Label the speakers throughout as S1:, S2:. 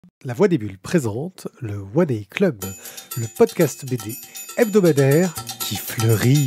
S1: La Voix des Bulles présente le One Day Club, le podcast BD hebdomadaire qui fleurit.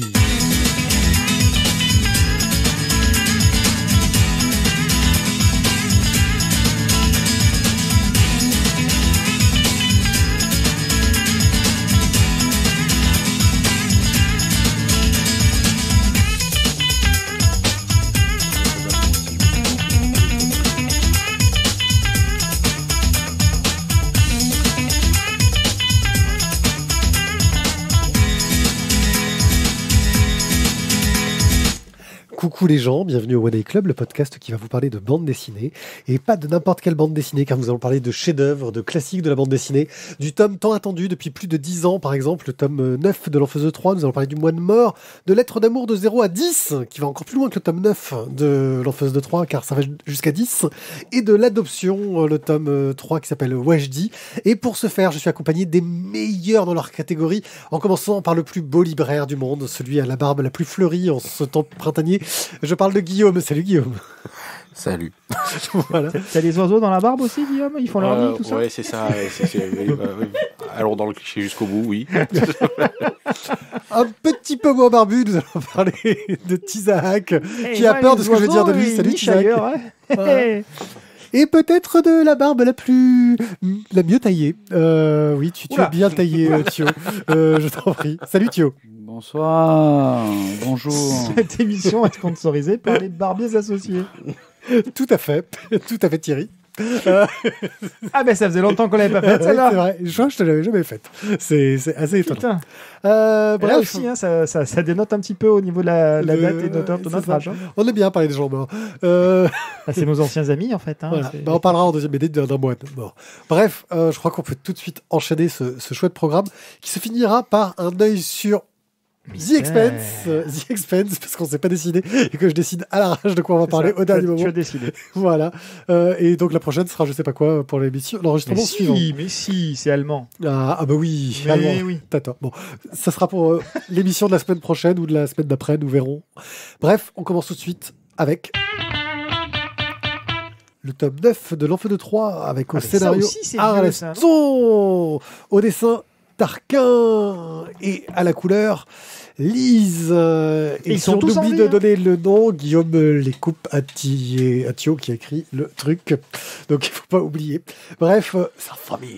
S1: Coucou les gens, bienvenue au One Day Club, le podcast qui va vous parler de bande dessinée, et pas de n'importe quelle bande dessinée, car nous allons parler de chefs-d'œuvre, de classiques de la bande dessinée, du tome tant attendu depuis plus de 10 ans, par exemple, le tome 9 de l'Enfeuse 3, nous allons parler du Moine Mort, de Lettres d'amour de 0 à 10, qui va encore plus loin que le tome 9 de l'Enfeuse 3, car ça va jusqu'à 10, et de l'Adoption, le tome 3 qui s'appelle Wajdi, et pour ce faire, je suis accompagné des meilleurs dans leur catégorie, en commençant par le plus beau libraire du monde, celui à la barbe la plus fleurie en ce temps printanier. Je parle de Guillaume. Salut Guillaume.
S2: Salut.
S1: Voilà.
S3: T'as les oiseaux dans la barbe aussi, Guillaume? Ils font leur nid, tout ça?
S2: Ouais, c'est ça. Allons dans le cliché jusqu'au bout, oui.
S1: Un petit peu moins barbu, nous allons parler de Tizahak, qui a peur de ce que je vais dire de lui. Salut Tizahak. Voilà. Et peut-être de la barbe la mieux taillée. Oui, tu es bien taillé, Thio. Je t'en prie. Salut Thio.
S3: Bonsoir, bonjour. Cette émission est sponsorisée par les Barbiers Associés.
S1: Tout à fait Thierry.
S3: Ah ben ça faisait longtemps qu'on l'avait pas faite, celle-là.
S1: C'est vrai, je te l'avais jamais faite. C'est assez étonnant.
S3: Bref. Là aussi, hein, ça dénote un petit peu au niveau de la date et de notre âge. Hein.
S1: On aime bien parler des gens morts.
S3: C'est nos anciens amis, en fait. Hein,
S1: voilà. On parlera en deuxième BD d'un moine mort. Bref, je crois qu'on peut tout de suite enchaîner ce chouette programme qui se finira par un œil sur The Expanse, parce qu'on ne s'est pas décidé et que je décide à l'arrache de quoi on va parler au dernier moment.
S3: Tu as décidé.
S1: Voilà. Et donc la prochaine sera je sais pas quoi pour l'enregistrement suivant.
S3: Mais si, c'est allemand.
S1: Ah bah oui,
S3: mais
S1: allemand.
S3: Oui.
S1: Attends. Bon, ça sera pour l'émission de la semaine prochaine ou de la semaine d'après, nous verrons. Bref, on commence tout de suite avec le tome 9 de l'Enfeu de Troie avec au scénario Arleston, au dessin Tarquin et à la couleur Lise. Et
S3: ils sont tous
S1: oublie de donner le nom. Guillaume les coupe à Thio qui a écrit le truc. Donc il faut pas oublier. Bref, sa famille.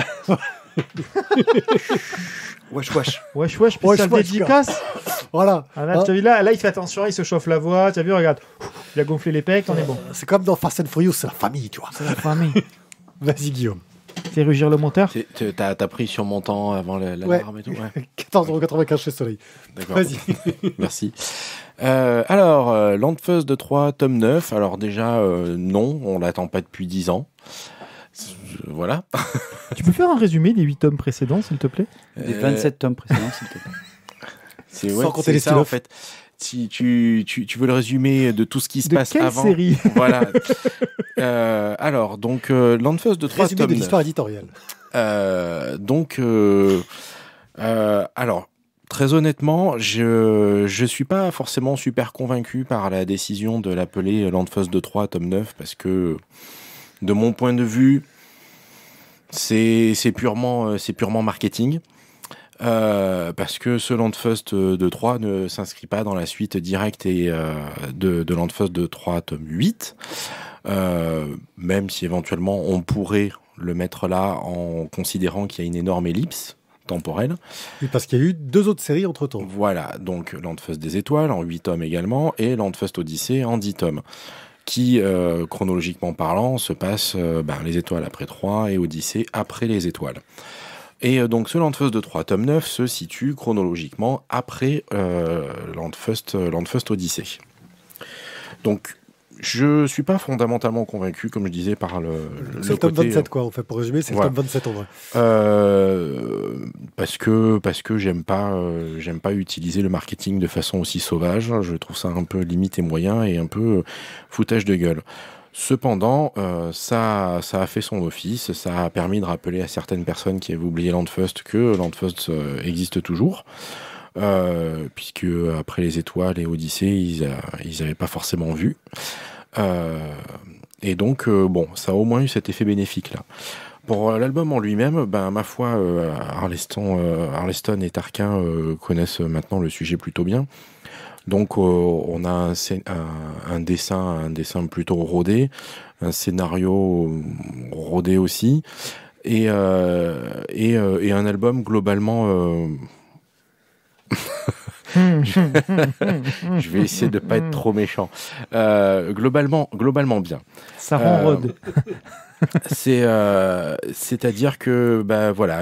S3: Wesh, spécial dédicace.
S1: Voilà.
S3: Ah, là, il fait attention, il se chauffe la voix. Tu as vu, regarde. Il a gonflé les pecs, on est bon.
S1: C'est comme dans Fast and Furious, c'est la famille, tu vois.
S3: C'est la famille.
S1: Vas-y, Guillaume.
S3: Fais rugir le monteur.
S2: T'as pris sur mon temps avant l'alarme et tout. Ouais.
S1: 14,95€ chez Soleil.
S2: D'accord.
S1: Vas-y.
S2: Merci. Alors, L'Enfeuse de Troie, tome 9. Alors déjà, non, on l'attend pas depuis 10 ans. Voilà.
S3: Tu peux faire un résumé des 8 tomes précédents, s'il te plaît?
S4: Des 27 tomes précédents, s'il te plaît.
S1: Sans compter les
S2: ça, en fait. Si tu veux le résumé de tout ce qui se passe avant.
S3: De quelle série?
S2: Voilà. Alors, donc, L'Enfeuse de Troie,
S1: résumé
S2: tome
S1: de l'histoire éditoriale.
S2: Alors, très honnêtement, je suis pas forcément super convaincu par la décision de l'appeler L'Enfeuse de Troie, tome 9, parce que, de mon point de vue, c'est purement marketing. Parce que ce L'Enfeuse de 3 ne s'inscrit pas dans la suite directe de L'Enfeuse de 3 tome 8, même si éventuellement on pourrait le mettre là en considérant qu'il y a une énorme ellipse temporelle.
S1: Oui, parce qu'il y a eu 2 autres séries entre-temps.
S2: Voilà, donc L'Enfeuse des Étoiles en 8 tomes également, et L'Enfeuse Odyssée en 10 tomes, qui, chronologiquement parlant, se passe les Étoiles après 3 et Odyssée après les Étoiles. Et donc ce L'Enfeuse de 3 tome 9 se situe chronologiquement après L'Enfeuse Odyssée. Donc je suis pas fondamentalement convaincu, comme je disais, par le
S1: tome
S2: côté,
S1: 27 quoi, en fait, pour résumer, c'est le tome 27 en vrai.
S2: Parce que j'aime pas utiliser le marketing de façon aussi sauvage. Je trouve ça un peu limite et moyen et un peu foutage de gueule. Cependant, ça a fait son office, ça a permis de rappeler à certaines personnes qui avaient oublié L'Enfeuse que L'Enfeuse existe toujours, puisque après les Étoiles et Odyssée, ils n'avaient pas forcément vu. Et donc, ça a au moins eu cet effet bénéfique-là. Pour l'album en lui-même, ma foi, Arleston et Tarquin connaissent maintenant le sujet plutôt bien. Donc on a un dessin plutôt rodé, un scénario rodé aussi, et un album globalement... Je vais essayer de pas être trop méchant. Globalement bien.
S3: Ça ronrode.
S2: C'est-à-dire que voilà,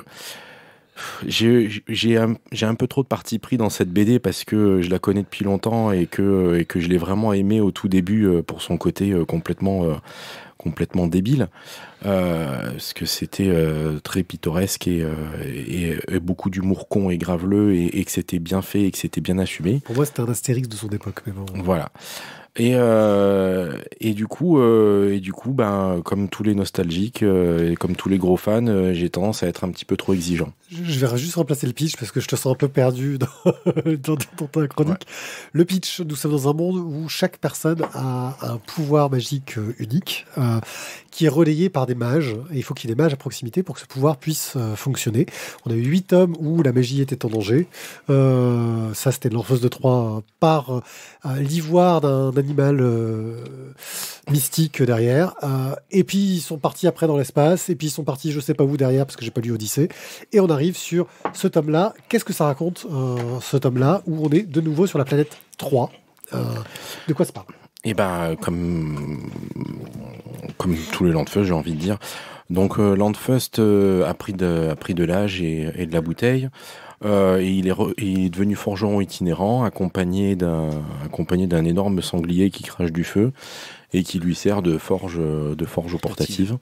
S2: j'ai un peu trop de parti pris dans cette BD parce que je la connais depuis longtemps et que je l'ai vraiment aimée au tout début pour son côté complètement débile, parce que c'était très pittoresque et beaucoup d'humour con et graveleux et que c'était bien fait et que c'était bien assumé.
S1: Pour moi, c'était un Astérix de son époque, mais bon.
S2: Voilà. Et du coup, comme tous les nostalgiques et comme tous les gros fans, j'ai tendance à être un petit peu trop exigeant.
S1: Je vais juste remplacer le pitch parce que je te sens un peu perdu dans ta chronique. Ouais. Le pitch, nous sommes dans un monde où chaque personne a un pouvoir magique unique qui est relayé par des mages. Et il faut qu'il y ait des mages à proximité pour que ce pouvoir puisse fonctionner. On a eu 8 tomes où la magie était en danger. Ça, c'était de l'Orpheuse de Troie par l'ivoire d'un animal mystique derrière. Et puis, ils sont partis après dans l'espace. Et puis, ils sont partis je sais pas où derrière parce que j'ai pas lu Odyssée. Et on arrive sur ce tome-là. Qu'est-ce que ça raconte, ce tome-là, où on est de nouveau sur la planète 3 de quoi ça parle?
S2: Et comme tous les Landfeust, j'ai envie de dire. Donc Landfeust a pris de l'âge et de la bouteille. Et il est devenu forgeron itinérant, accompagné d'un énorme sanglier qui crache du feu et qui lui sert de forge portative.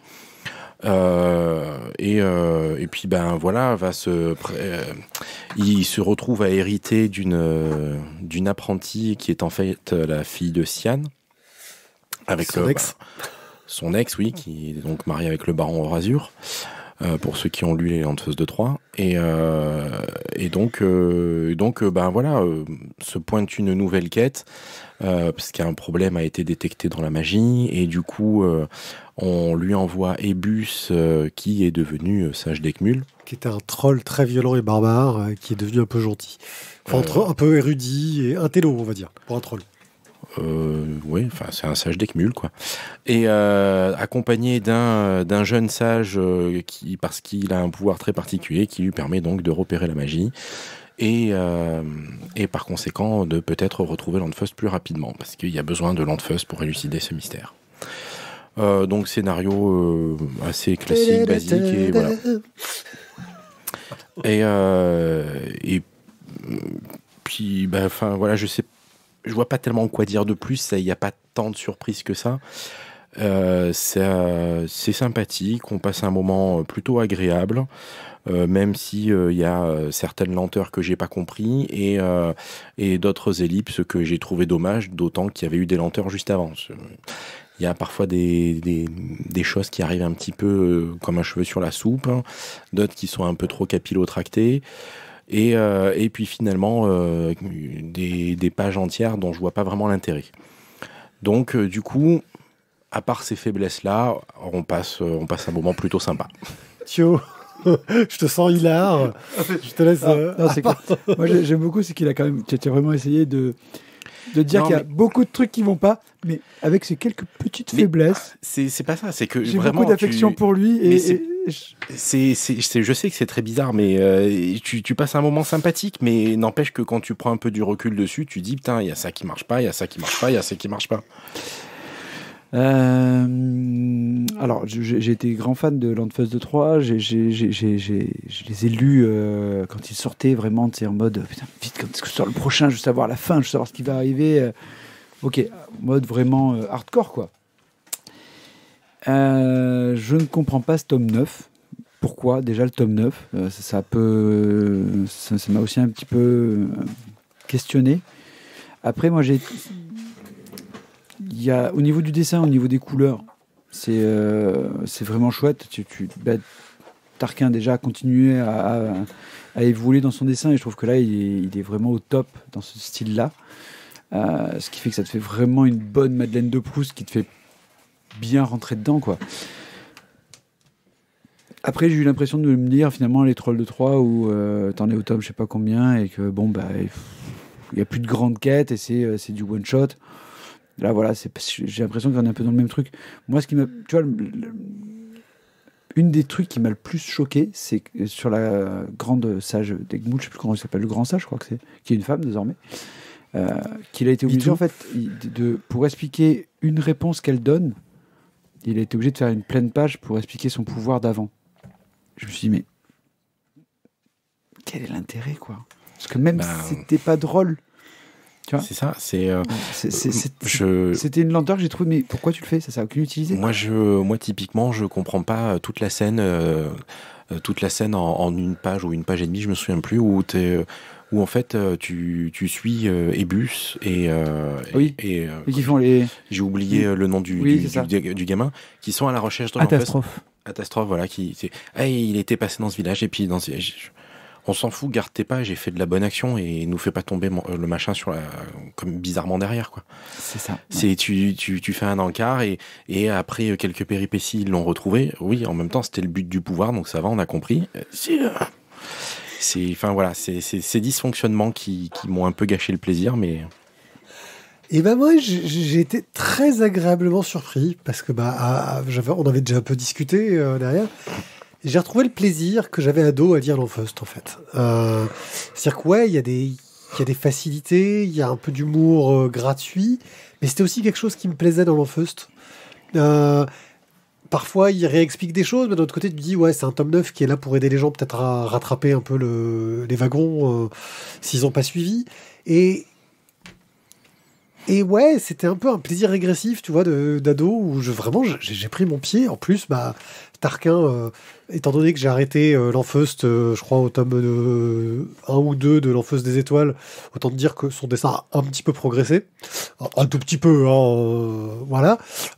S2: Et puis voilà, il se retrouve à hériter d'une apprentie qui est en fait la fille de Sian, avec son ex, oui, qui est donc marié avec le baron Orazur. Pour ceux qui ont lu les Landfeust de Troie, et donc voilà, se pointe une nouvelle quête parce qu'un problème a été détecté dans la magie, et du coup on lui envoie Ebus qui est devenu sage d'Eckmühl,
S1: qui était un troll très violent et barbare qui est devenu un peu gentil, un peu érudit et intello, on va dire, pour un troll.
S2: Oui, enfin c'est un sage d'Eckmühl, quoi. Et accompagné d'un jeune sage parce qu'il a un pouvoir très particulier qui lui permet donc de repérer la magie et par conséquent de peut-être retrouver Landfeust plus rapidement, parce qu'il y a besoin de Landfeust pour élucider ce mystère. Donc scénario assez classique, basique, et voilà. Et puis voilà, je vois pas tellement quoi dire de plus. Il n'y a pas tant de surprises que ça. C'est sympathique. On passe un moment plutôt agréable, même si il y a certaines lenteurs que j'ai pas compris et d'autres ellipses que j'ai trouvé dommages, d'autant qu'il y avait eu des lenteurs juste avant. Il y a parfois des choses qui arrivent un petit peu comme un cheveu sur la soupe, hein, d'autres qui sont un peu trop capillotractées. Et puis finalement des pages entières dont je vois pas vraiment l'intérêt. Donc du coup, à part ces faiblesses-là, on passe un moment plutôt sympa.
S1: Thio, je te sens hilar. Je te laisse.
S3: Moi j'aime beaucoup, c'est qu'il a quand même, tu as vraiment essayé de dire qu'il y a beaucoup de trucs qui vont pas, mais avec ces quelques petites faiblesses.
S2: C'est pas ça, c'est que
S3: j'ai
S2: vraiment
S3: beaucoup d'affection pour lui
S2: je sais que c'est très bizarre, mais tu passes un moment sympathique, mais n'empêche que quand tu prends un peu du recul dessus, tu dis putain, il y a ça qui marche pas, il y a ça qui marche pas, il y a ça qui marche pas.
S3: Alors, j'ai été grand fan de Landfeust de Troie. Je les ai lus quand ils sortaient vraiment, tu sais, en mode putain, vite, quand est-ce que sort le prochain? Je veux savoir la fin, je veux savoir ce qui va arriver. Ok, mode vraiment hardcore, quoi. Je ne comprends pas ce tome 9. Pourquoi déjà le tome 9 ça m'a aussi un petit peu questionné. Après, moi, il y a, au niveau du dessin, au niveau des couleurs, c'est vraiment chouette. Tarquin déjà a continué à évoluer dans son dessin, et je trouve que là, il est vraiment au top dans ce style-là. Ce qui fait que ça te fait vraiment une bonne Madeleine de Proust qui te fait bien rentrer dedans, quoi. Après, j'ai eu l'impression de me dire, finalement, les Trolls de 3, où t'en es au tome je sais pas combien, et que bon, bah, il n'y a plus de grandes quêtes, et c'est du one-shot. Là, voilà, j'ai l'impression qu'on est un peu dans le même truc. Moi, ce qui m'a... Tu vois, une des trucs qui m'a le plus choqué, c'est que sur la grande sage d'Egmont, je sais plus comment il s'appelle, le grand sage, je crois que c'est, qui est une femme désormais, qu'il a été obligé, en fait, pour expliquer une réponse qu'elle donne, il a été obligé de faire une pleine page pour expliquer son pouvoir d'avant. Je me suis dit, mais quel est l'intérêt, quoi? Parce que même si c'était pas drôle, tu vois,
S2: c'est ça,
S3: c'était une lenteur que j'ai trouvé, mais pourquoi tu le fais? Ça n'a aucune utilité.
S2: Moi, typiquement, je comprends pas toute la scène en une page ou une page et demie, je me souviens plus, où en fait tu suis Ebus et
S3: qui font les...
S2: J'ai oublié le nom du gamin, qui sont à la recherche de Catastrophe, voilà, il était passé dans ce village, et puis on s'en fout, garde tes pages et fais de la bonne action et nous fais pas tomber le machin comme bizarrement derrière, quoi.
S3: C'est ça.
S2: Ouais. Tu fais un encart et après quelques péripéties, ils l'ont retrouvé. Oui, en même temps, c'était le but du pouvoir, donc ça va, on a compris. Enfin voilà, c'est ces dysfonctionnements qui m'ont un peu gâché le plaisir, mais...
S1: Et ben moi, j'ai été très agréablement surpris, parce que on avait déjà un peu discuté derrière. J'ai retrouvé le plaisir que j'avais ado à lire l'Enfeust, en fait. C'est-à-dire que ouais, il y a des facilités, il y a un peu d'humour gratuit, mais c'était aussi quelque chose qui me plaisait dans l'Enfeust. Parfois, il réexplique des choses, mais d'un autre côté, tu te dis, ouais, c'est un tome 9 qui est là pour aider les gens peut-être à rattraper un peu les wagons s'ils n'ont pas suivi. Et ouais, c'était un peu un plaisir régressif, tu vois, d'ado, où j'ai pris mon pied. En plus, Tarquin, étant donné que j'ai arrêté l'Enfeust, je crois, au tome 1 ou 2 de l'Enfeust des étoiles, autant te dire que son dessin a un petit peu progressé. Un tout petit peu, voilà.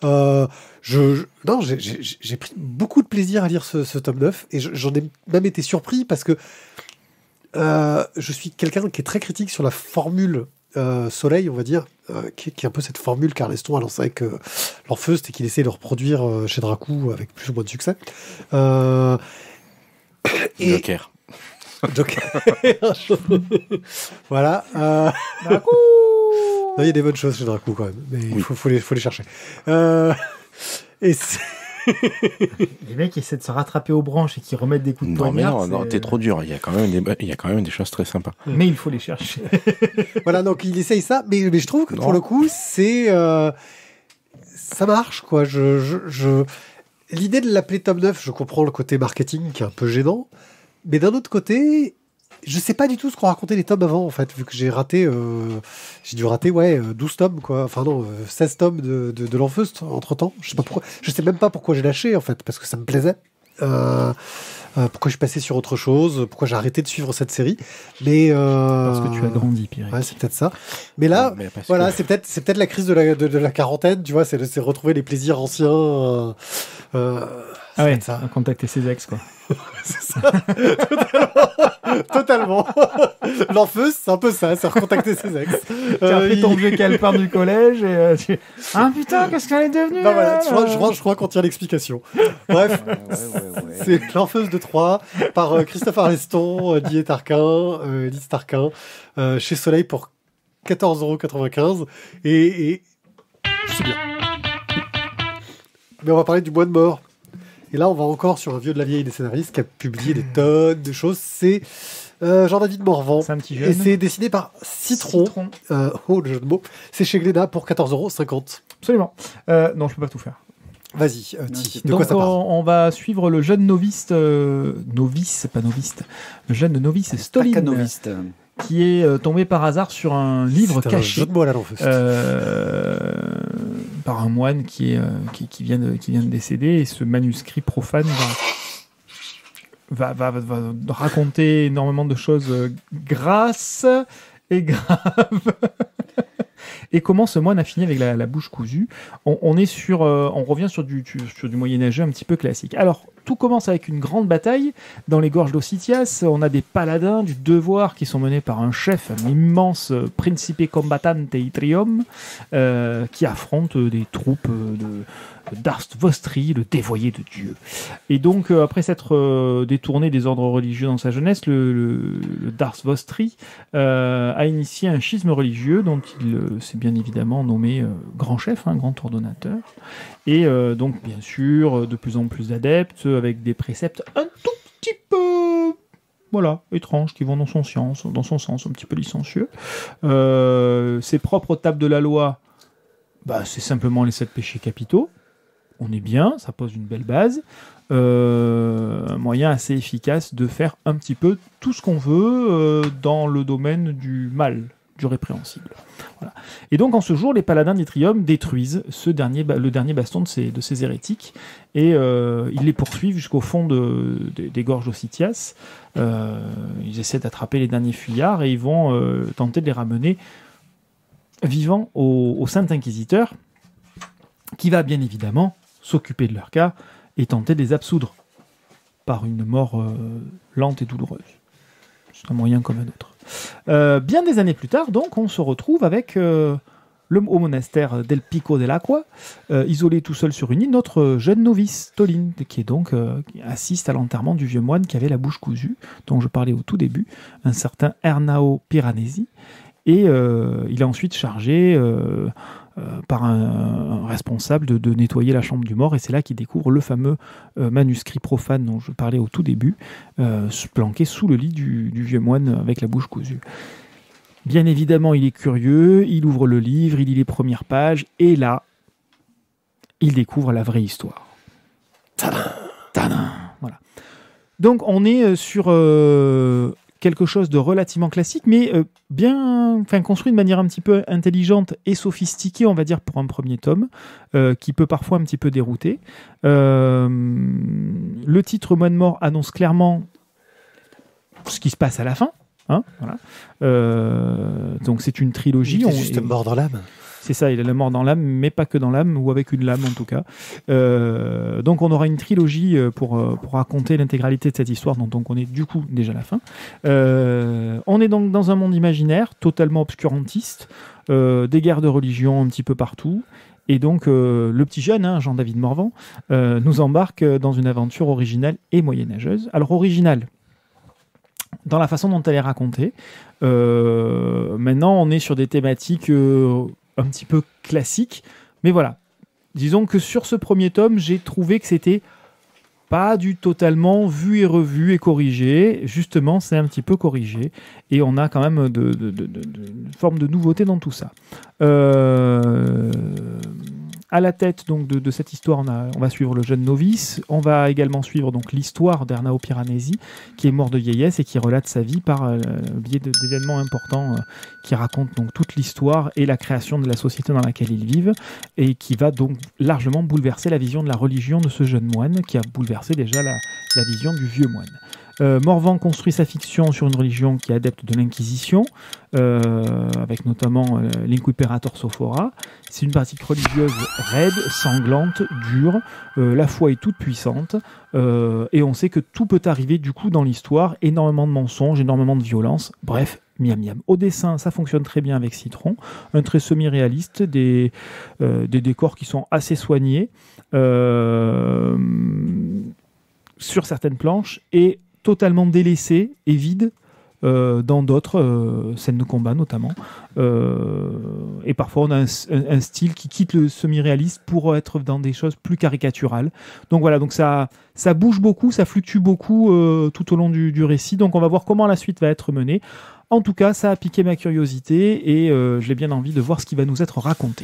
S1: J'ai pris beaucoup de plaisir à lire ce tome 9, et j'en ai même été surpris, parce que je suis quelqu'un qui est très critique sur la formule Soleil, on va dire, qui est un peu cette formule qu'Arleston a lancée avec l'Enfeust, et qu'il essaie de reproduire chez Dracou avec plus ou moins de succès.
S2: Joker.
S1: Voilà.
S5: Dracou.
S1: Non, il y a des bonnes choses chez Dracou quand même, mais il faut les chercher.
S5: Les mecs qui essaient de se rattraper aux branches et qui remettent des coups de poignard.
S2: Non, t'es trop dur. Il y a quand même des choses très sympas.
S5: Mais il faut les chercher.
S1: Voilà, donc il essaye ça, mais je trouve que pour le coup, ça marche, quoi. L'idée de l'appeler tome 9, je comprends le côté marketing qui est un peu gênant, mais d'un autre côté, je sais pas du tout ce qu'ont raconté les tomes avant, en fait, vu que j'ai dû rater 12 tomes, quoi. Enfin non, 16 tomes de l'Enfeust entre-temps. Je sais même pas pourquoi j'ai lâché, en fait, parce que ça me plaisait. Pourquoi je suis passé sur autre chose, pourquoi j'ai arrêté de suivre cette série. Mais
S5: parce que tu as grandi, Pierre.
S1: Ouais, c'est peut-être ça. Mais là, voilà, c'est peut-être la crise de la quarantaine, tu vois, c'est retrouver les plaisirs anciens.
S5: Ah ouais, ça. Contacter ses ex, quoi.
S1: C'est ça. Totalement. L'Enfeust, c'est un peu ça, c'est recontacter ses ex.
S5: Tu as pris ton vieux calepin du collège et ah putain, qu'est-ce qu'elle est devenue?
S1: Non, voilà, je crois qu'on tient l'explication. Bref, c'est l'Enfeust de 3 par Christophe Arleston, Didier Tarquin, Lise Tarquin, chez Soleil pour 14,95 €. Et c'est bien. Mais on va parler du Mois de Mort. Et là, on va encore sur un vieux de la vieille des scénaristes qui a publié des tonnes de choses. C'est Jean-David Morvan.
S5: C'est un petit jeune.
S1: Et c'est dessiné par Citron. Le jeu de mots. C'est chez Glénat pour 14,50 €.
S5: Absolument. Non, je peux pas tout faire.
S1: Vas-y, de
S5: donc
S1: quoi ça parle?
S5: On va suivre le jeune novice, le jeune novice Stoline, qui est tombé par hasard sur un livre caché.
S1: Un jeu de mots à la L'Enfeust.
S5: Par un moine qui vient de décéder, et ce manuscrit profane va raconter énormément de choses grasses et graves. Et comment ce moine a fini avec la bouche cousue. On revient sur du Moyen-Âgeux un petit peu classique. Alors, tout commence avec une grande bataille dans les gorges d'Ossitias. On a des paladins du devoir qui sont menés par un chef, un immense principe combattante Itrium, qui affronte des troupes d'Arst Vostri, le dévoyé de Dieu. Et donc, après s'être détourné des ordres religieux dans sa jeunesse, le Darst Vostri a initié un schisme religieux dont il s'est bien évidemment nommé grand chef, grand ordonnateur. Et donc, bien sûr, de plus en plus d'adeptes, avec des préceptes un tout petit peu... étranges, qui vont dans son sens, un petit peu licencieux. Ses propres tables de la loi, c'est simplement les 7 péchés capitaux. On est bien, ça pose une belle base. Un moyen assez efficace de faire un petit peu tout ce qu'on veut dans le domaine du mal, du répréhensible. Voilà. Et donc en ce jour, les paladins d'Itrium détruisent le dernier baston de ces hérétiques et ils les poursuivent jusqu'au fond des gorges d'Ossitias. Ils essaient d'attraper les derniers fuyards et ils vont tenter de les ramener vivants au Saint Inquisiteur, qui va bien évidemment s'occuper de leur cas et tenter de les absoudre par une mort lente et douloureuse. C'est un moyen comme un autre. Bien des années plus tard, donc, on se retrouve avec au monastère del Pico dell'Acqua, isolé tout seul sur une île, notre jeune novice, Tolin, qui assiste à l'enterrement du vieux moine qui avait la bouche cousue, dont je parlais au tout début, un certain Ernao Piranesi. Et il est ensuite chargé par un responsable de nettoyer la chambre du mort, et c'est là qu'il découvre le fameux manuscrit profane dont je parlais au tout début, planqué sous le lit du vieux moine avec la bouche cousue. Bien évidemment, il est curieux, il ouvre le livre, il lit les premières pages, et là, il découvre la vraie histoire. Tadam, tadam, voilà. Donc on est sur quelque chose de relativement classique, mais construit de manière un petit peu intelligente et sophistiquée, on va dire, pour un premier tome, qui peut parfois un petit peu dérouter. Le titre Moine mort annonce clairement ce qui se passe à la fin. Voilà. Donc c'est une trilogie.
S1: Il est juste mort dans l'âme.
S5: C'est ça, il a la mort dans l'âme, mais pas que dans l'âme, ou avec une lame en tout cas. Donc on aura une trilogie pour raconter l'intégralité de cette histoire, dont on connaît du coup déjà la fin. On est donc dans un monde imaginaire, totalement obscurantiste, des guerres de religion un petit peu partout. Et donc le petit jeune, Jean-David Morvan, nous embarque dans une aventure originale et moyenâgeuse. Alors originale, dans la façon dont elle est racontée. Maintenant, on est sur des thématiques un petit peu classiques. Mais voilà, disons que sur ce premier tome, j'ai trouvé que c'était pas du totalement vu et revu et corrigé. Justement, c'est un petit peu corrigé. Et on a quand même une forme de nouveauté dans tout ça. À la tête donc de cette histoire, on va suivre le jeune novice. On va également suivre donc l'histoire d'Ernao Piranesi, qui est mort de vieillesse et qui relate sa vie par le biais d'événements importants qui racontent donc toute l'histoire et la création de la société dans laquelle ils vivent, et qui va donc largement bouleverser la vision de la religion de ce jeune moine, qui a bouleversé déjà la vision du vieux moine. Morvan construit sa fiction sur une religion qui est adepte de l'Inquisition, avec notamment l'Inquiperator Sophora. C'est une pratique religieuse raide, sanglante, dure. La foi est toute puissante, et on sait que tout peut arriver du coup dans l'histoire. Énormément de mensonges, énormément de violence. Bref, miam miam. Au dessin, ça fonctionne très bien avec Citron. Un trait semi-réaliste, des décors qui sont assez soignés sur certaines planches, et totalement délaissé et vide dans d'autres scènes de combat notamment. Et parfois on a un style qui quitte le semi-réaliste pour être dans des choses plus caricaturales. Donc voilà, donc ça bouge beaucoup, ça fluctue beaucoup tout au long du récit. Donc on va voir comment la suite va être menée. En tout cas, ça a piqué ma curiosité et j'ai bien envie de voir ce qui va nous être raconté.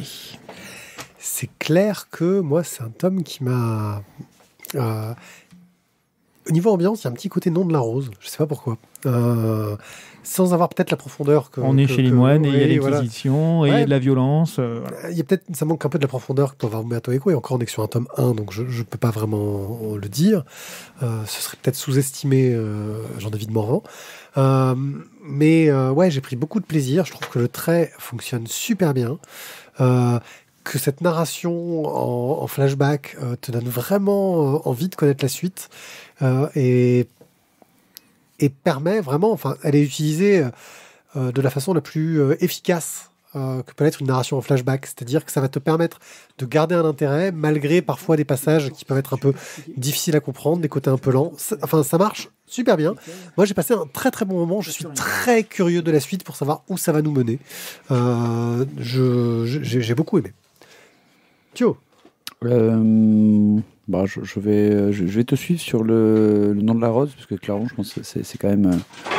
S1: C'est clair que moi, c'est un tome qui m'a... Au niveau ambiance, il y a un petit côté nom de la rose. Je sais pas pourquoi. Sans avoir peut-être la profondeur que...
S5: On est chez les moines et il y a l'Inquisition et il y a
S1: Ouais.
S5: de la violence.
S1: Il y a peut-être, ça manque un peu de la profondeur que peut avoir Umberto Eco, et encore on est que sur un tome 1, donc je peux pas vraiment le dire. Ce serait peut-être sous-estimé Jean-David Morvan. Mais ouais, j'ai pris beaucoup de plaisir. Je trouve que le trait fonctionne super bien. Que cette narration en flashback te donne vraiment envie de connaître la suite. Et permet vraiment, enfin, elle est utilisée de la façon la plus efficace que peut être une narration en flashback. C'est-à-dire que ça va te permettre de garder un intérêt malgré parfois des passages qui peuvent être un peu difficiles à comprendre, des côtés un peu lents. Enfin, ça marche super bien. Moi, j'ai passé un très très bon moment. Je suis très curieux de la suite pour savoir où ça va nous mener. J'ai beaucoup aimé. Thio.
S3: Je vais te suivre sur le nom de la rose, parce que clairement, je pense que c'est quand même...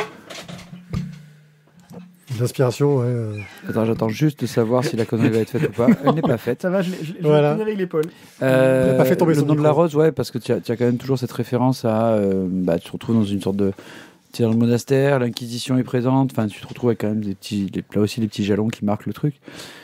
S1: Une inspiration, ouais.
S3: Attends, j'attends juste de savoir si la connerie va être faite ou pas. Elle n'est pas faite.
S5: Ça va, je
S1: Voilà.
S5: l'ai avec l'épaule.
S1: n'a pas fait tomber
S3: le
S1: son
S3: nom de
S1: micro.
S3: la rose, ouais, parce que tu as quand même toujours cette référence à... tu te retrouves dans une sorte de... Tu es dans le monastère, l'Inquisition est présente, enfin, tu te retrouves avec quand même là aussi des petits jalons qui marquent le truc.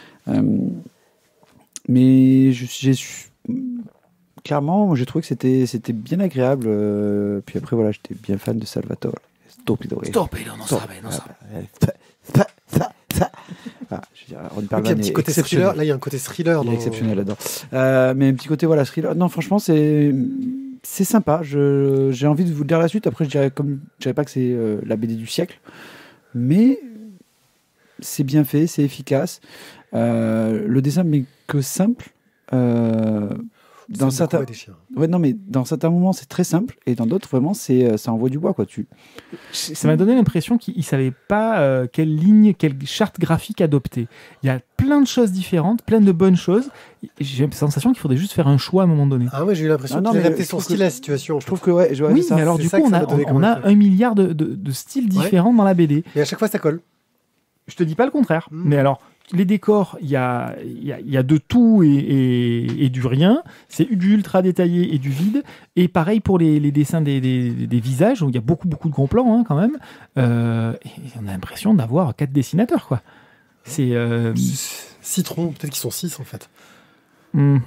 S3: Mais clairement, j'ai trouvé que c'était bien agréable. Puis après, voilà, j'étais bien fan de Salvatore. Stupido, non sabe. Je veux dire, Ron
S1: Et puis
S3: Perlman
S1: un petit
S3: est
S1: côté
S3: exceptionnel.
S1: thriller. Là, il y a un côté thriller.
S3: Il est
S1: dans-
S3: exceptionnel là-dedans. Mais un petit côté, voilà, thriller. Non, franchement, c'est sympa. J'ai envie de vous dire la suite. Après, je dirais pas que c'est la BD du siècle, mais c'est bien fait, c'est efficace. Le dessin n'est que simple. Dans
S1: C'est
S3: certains,
S1: beaucoup des chiens.
S3: ouais, non, mais dans certains moments, c'est très simple, et dans d'autres, vraiment, ça envoie du bois, quoi.
S5: Ça m'a donné l'impression qu'ils ne savaient pas quelle ligne, quelle charte graphique adopter. Il y a plein de choses différentes, plein de bonnes choses. J'ai la sensation qu'il faudrait juste faire un choix à un moment donné.
S1: Ah ouais, j'ai eu l'impression
S3: Ah non,
S1: qu'il
S3: mais
S1: adaptait
S3: je
S1: son
S3: trouve
S1: style
S3: que-
S1: à la situation.
S3: Je trouve que, ouais,
S5: Oui,
S3: ça.
S5: mais alors
S1: c'est
S5: du
S1: ça
S5: coup,
S1: que
S5: on
S1: ça
S5: a,
S1: m'a donné comme
S5: on a
S1: effet.
S5: 1 milliard de styles différents dans la BD.
S1: Et à chaque fois, ça colle.
S5: Je te dis pas le contraire.
S1: Mm.
S5: Mais alors, les décors, il y a de tout et du rien. C'est du ultra détaillé et du vide. Et pareil pour les dessins des visages, où il y a beaucoup de gros plans hein, quand même. Et on a l'impression d'avoir 4 dessinateurs, quoi. C'est...
S1: Citron, peut-être qu'ils sont 6 en fait.
S5: Mhm.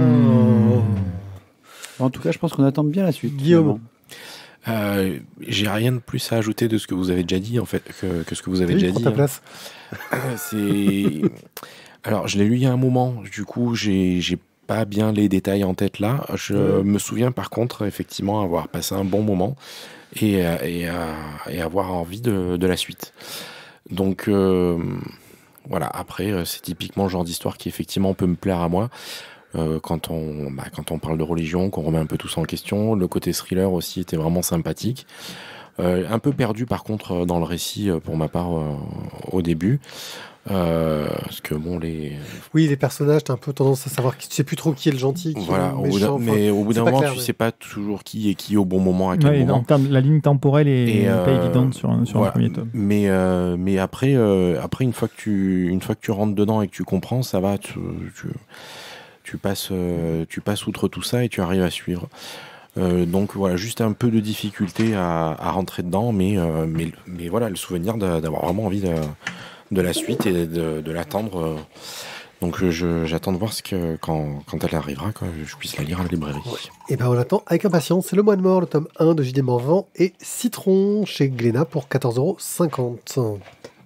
S3: En tout cas, je pense qu'on attend bien la suite.
S1: Guillaume.
S2: J'ai rien de plus à ajouter de ce que vous avez déjà dit, en fait, que ce que vous avez
S1: Oui,
S2: déjà
S1: prends
S2: dit.
S1: ta
S2: hein.
S1: place.
S2: Alors, je l'ai lu il y a un moment, du coup, j'ai pas bien les détails en tête là. Je me souviens par contre, effectivement, avoir passé un bon moment et avoir envie de la suite. Donc, voilà, après, c'est typiquement le genre d'histoire qui, effectivement, peut me plaire à moi. Quand on parle de religion, qu'on remet un peu tout ça en question. Le côté thriller aussi était vraiment sympathique. Un peu perdu par contre dans le récit pour ma part au début. Parce que bon,
S1: Oui, les personnages, t'as un peu tendance à savoir qui, tu sais plus trop qui est le gentil, qui
S2: voilà,
S1: est le méchant. Enfin,
S2: mais au bout
S1: c'est
S2: d'un
S1: pas
S2: moment,
S1: clair,
S2: tu
S1: mais-
S2: sais pas toujours qui est qui au bon moment, à quel
S5: Ouais,
S2: moment.
S5: en termes, la ligne temporelle est
S2: Et,
S5: pas évidente sur un
S2: voilà.
S5: premier tome.
S2: Mais après une fois que tu rentres dedans et que tu comprends, ça va, tu passes outre tout ça et tu arrives à suivre. Donc voilà, juste un peu de difficulté à rentrer dedans, mais voilà, le souvenir d'avoir vraiment envie de la suite et de l'attendre. Donc j'attends de voir quand elle arrivera, que je puisse la lire à la librairie.
S1: Et ben on attend avec impatience. C'est Le Mois de Mort, le tome 1 de J.D. Morvan et Citron chez Glénat pour 14,50 €.